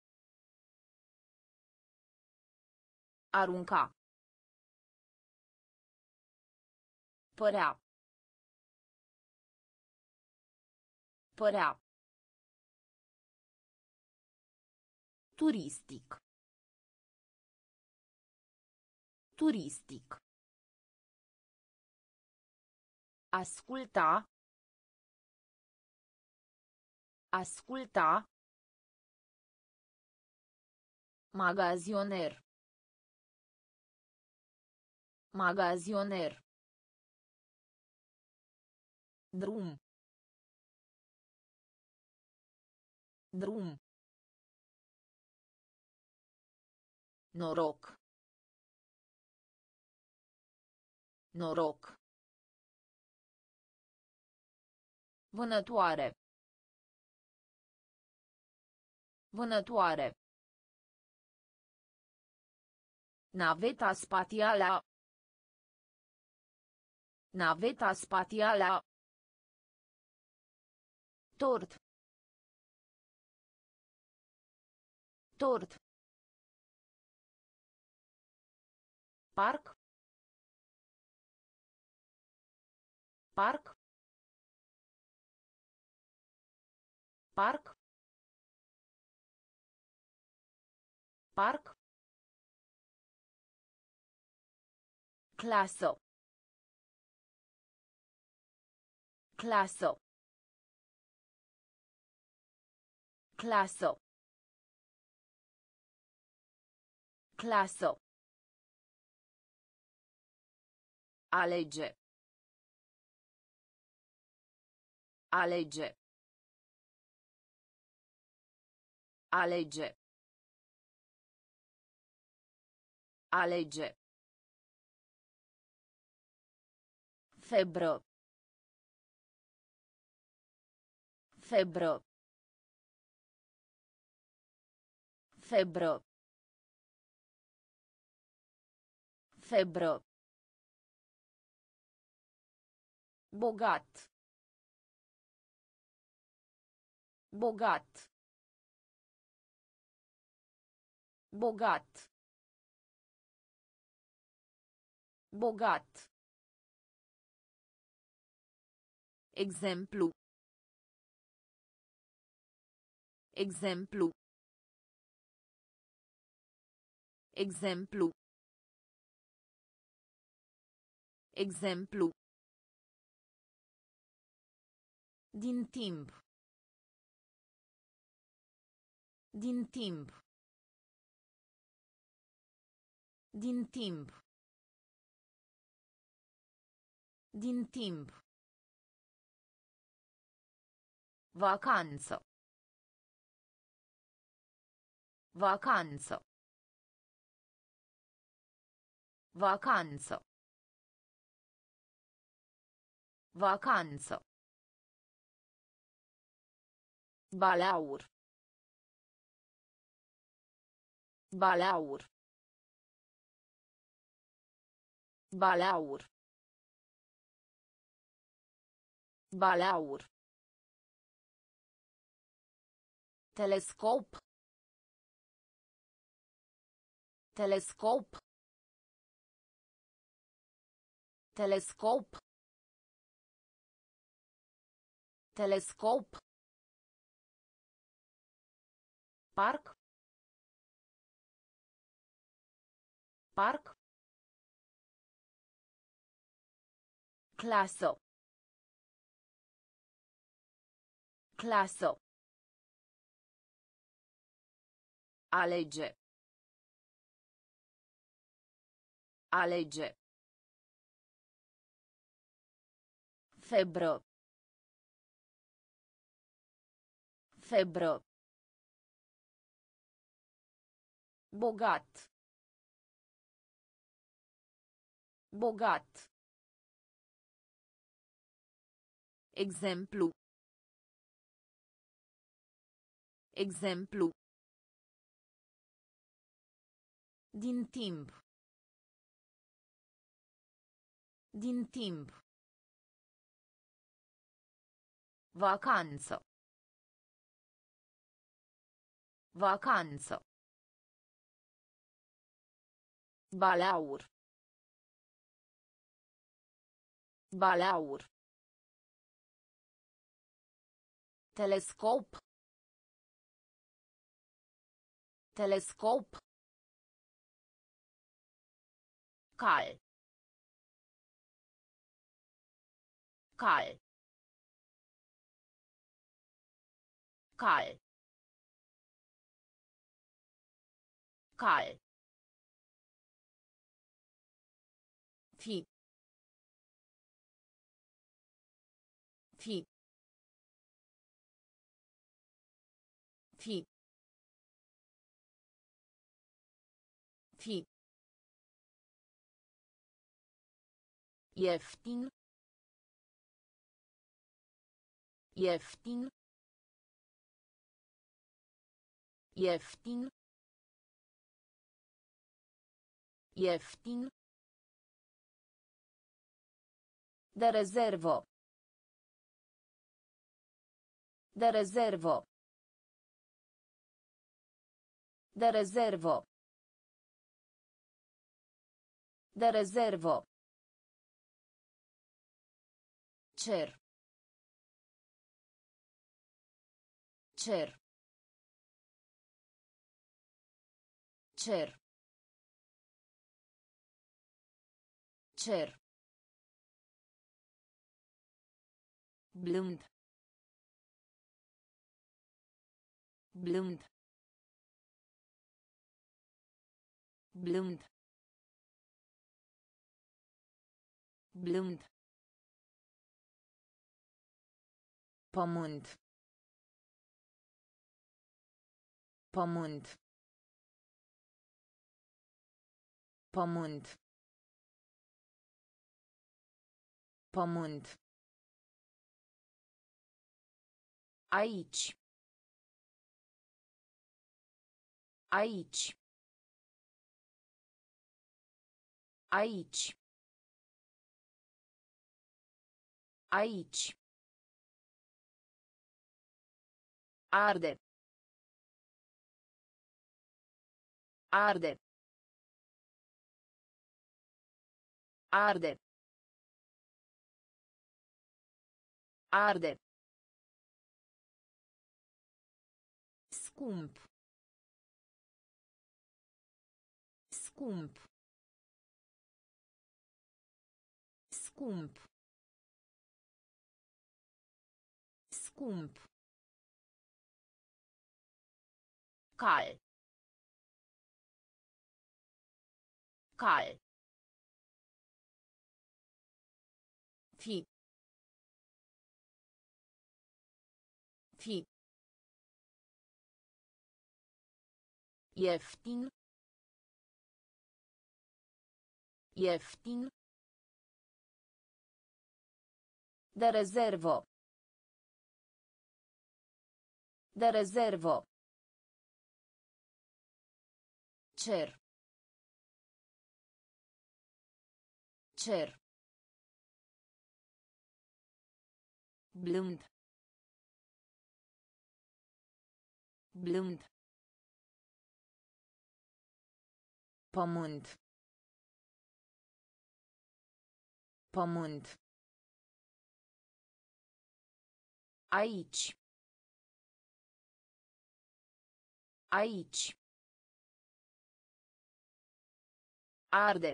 Arunca. Părea. Părea. Turistic. Turistic. Asculta. Asculta. Magazioner. Magazioner. Drum. Drum. Noroc. Noroc. Vânătoare. Vânătoare. Naveta spațială. Naveta spațială. Tort. Tort. Parc. Parc. Parc. Parc. Clasă. Clasă. Clasă. Clasă. Alege. Alege. Alege. Alege. Febră. Febră. Febră. Febră. Bogat. Bogat. Bogat. Bogat. Exemplu. Exemplu. Exemplu. Exemplu. Din timp. Din timp. Din timp. Din timp. Vacanță. Vacanță. Vacanță. Vacanță. Balaur. Balaur. Balaur. Balaur. Telescop. Telescop. Telescop. Telescop. Parc. Parc. Clasă. Clasă. Alege. Alege. Febră. Febră. Bogat. Bogat. Exemplu. Exemplu. Din timp. Din timp. Vacanță. Vacanță. Balaur. Balaur. Telescop. Telescop. Cal. Cal. Cal. Cal. Fi. Fi. Fi. Fi. Ieftin. Ieftin. Ieftin. Ieftin. De rezervă. De rezervă. De rezervă. De rezervo. Cer. Cer. Cer. Cer. Blând. Blând. Blând. Blând. Pământ. Pământ. Pământ. Pământ. Aici. Aici. Aici. Aici. Arde. Arde. Arde. Arde. Scump. Scump. Scump. Scump. Cal. Cal. Fi. Fi. Ieftin. Ieftin. De rezervo. De rezervo. Cer. Cer. Blând. Blând. Pământ. Pământ. Aici. Aici. Arde.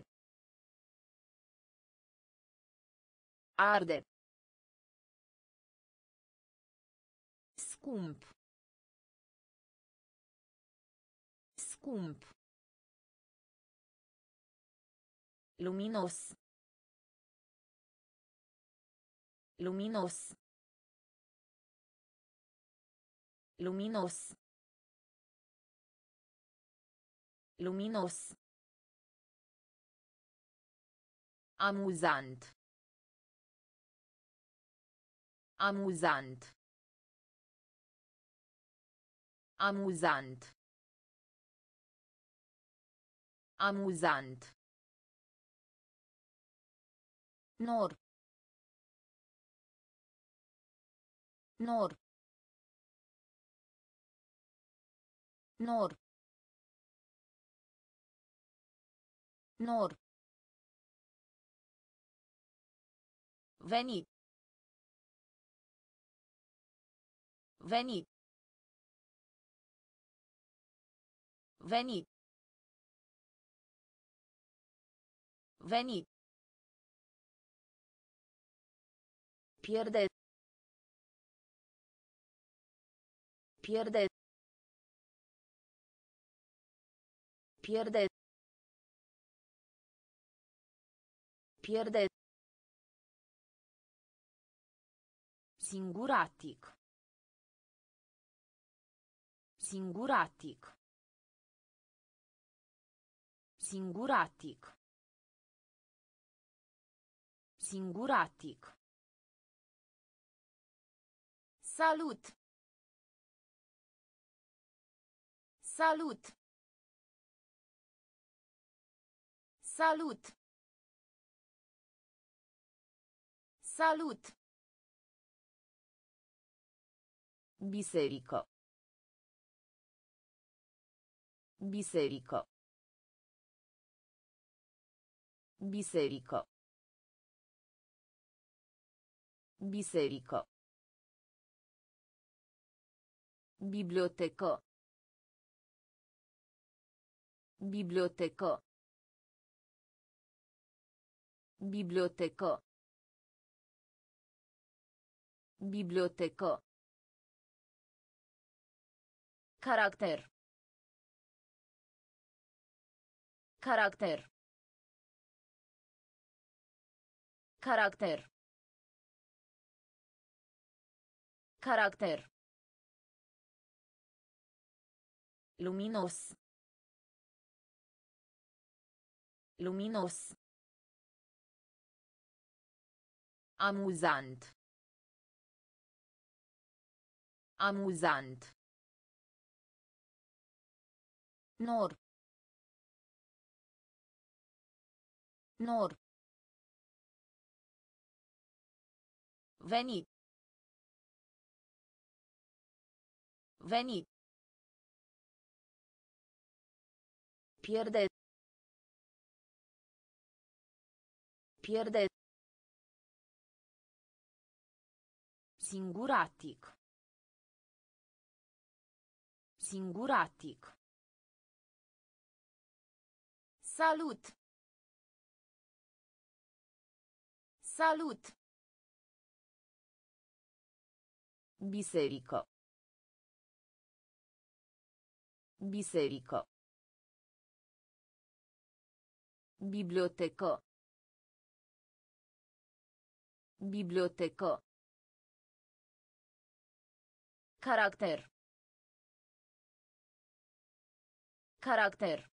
Arde. Scump. Scump. Luminos. Luminos. Luminos. Luminos. Amuzant. Amuzant. Amuzant. Amuzant. Nor. Nor. Nor. Nor. Veni. Veni. Veni. Veni. Pierde. Pierde. Pierde. Pierde. Singuratic. Singuratic. Singuratic. Singuratic. Salut. Salut. Salut. Salut. Biserică. Biserică. Biserică. Biserică. Bibliotecă. Bibliotecă. Bibliotecă. Bibliotecă. Caracter. Caracter. Caracter. Caracter. Luminos. Luminos. Amuzant. Amuzant. Nor. Nor. Veni. Veni. Pierde. Pierde. Singuratic. Singuratic. Salut. Salut. Biserică. Biserică. Bibliotecă. Bibliotecă. Caracter. Caracter.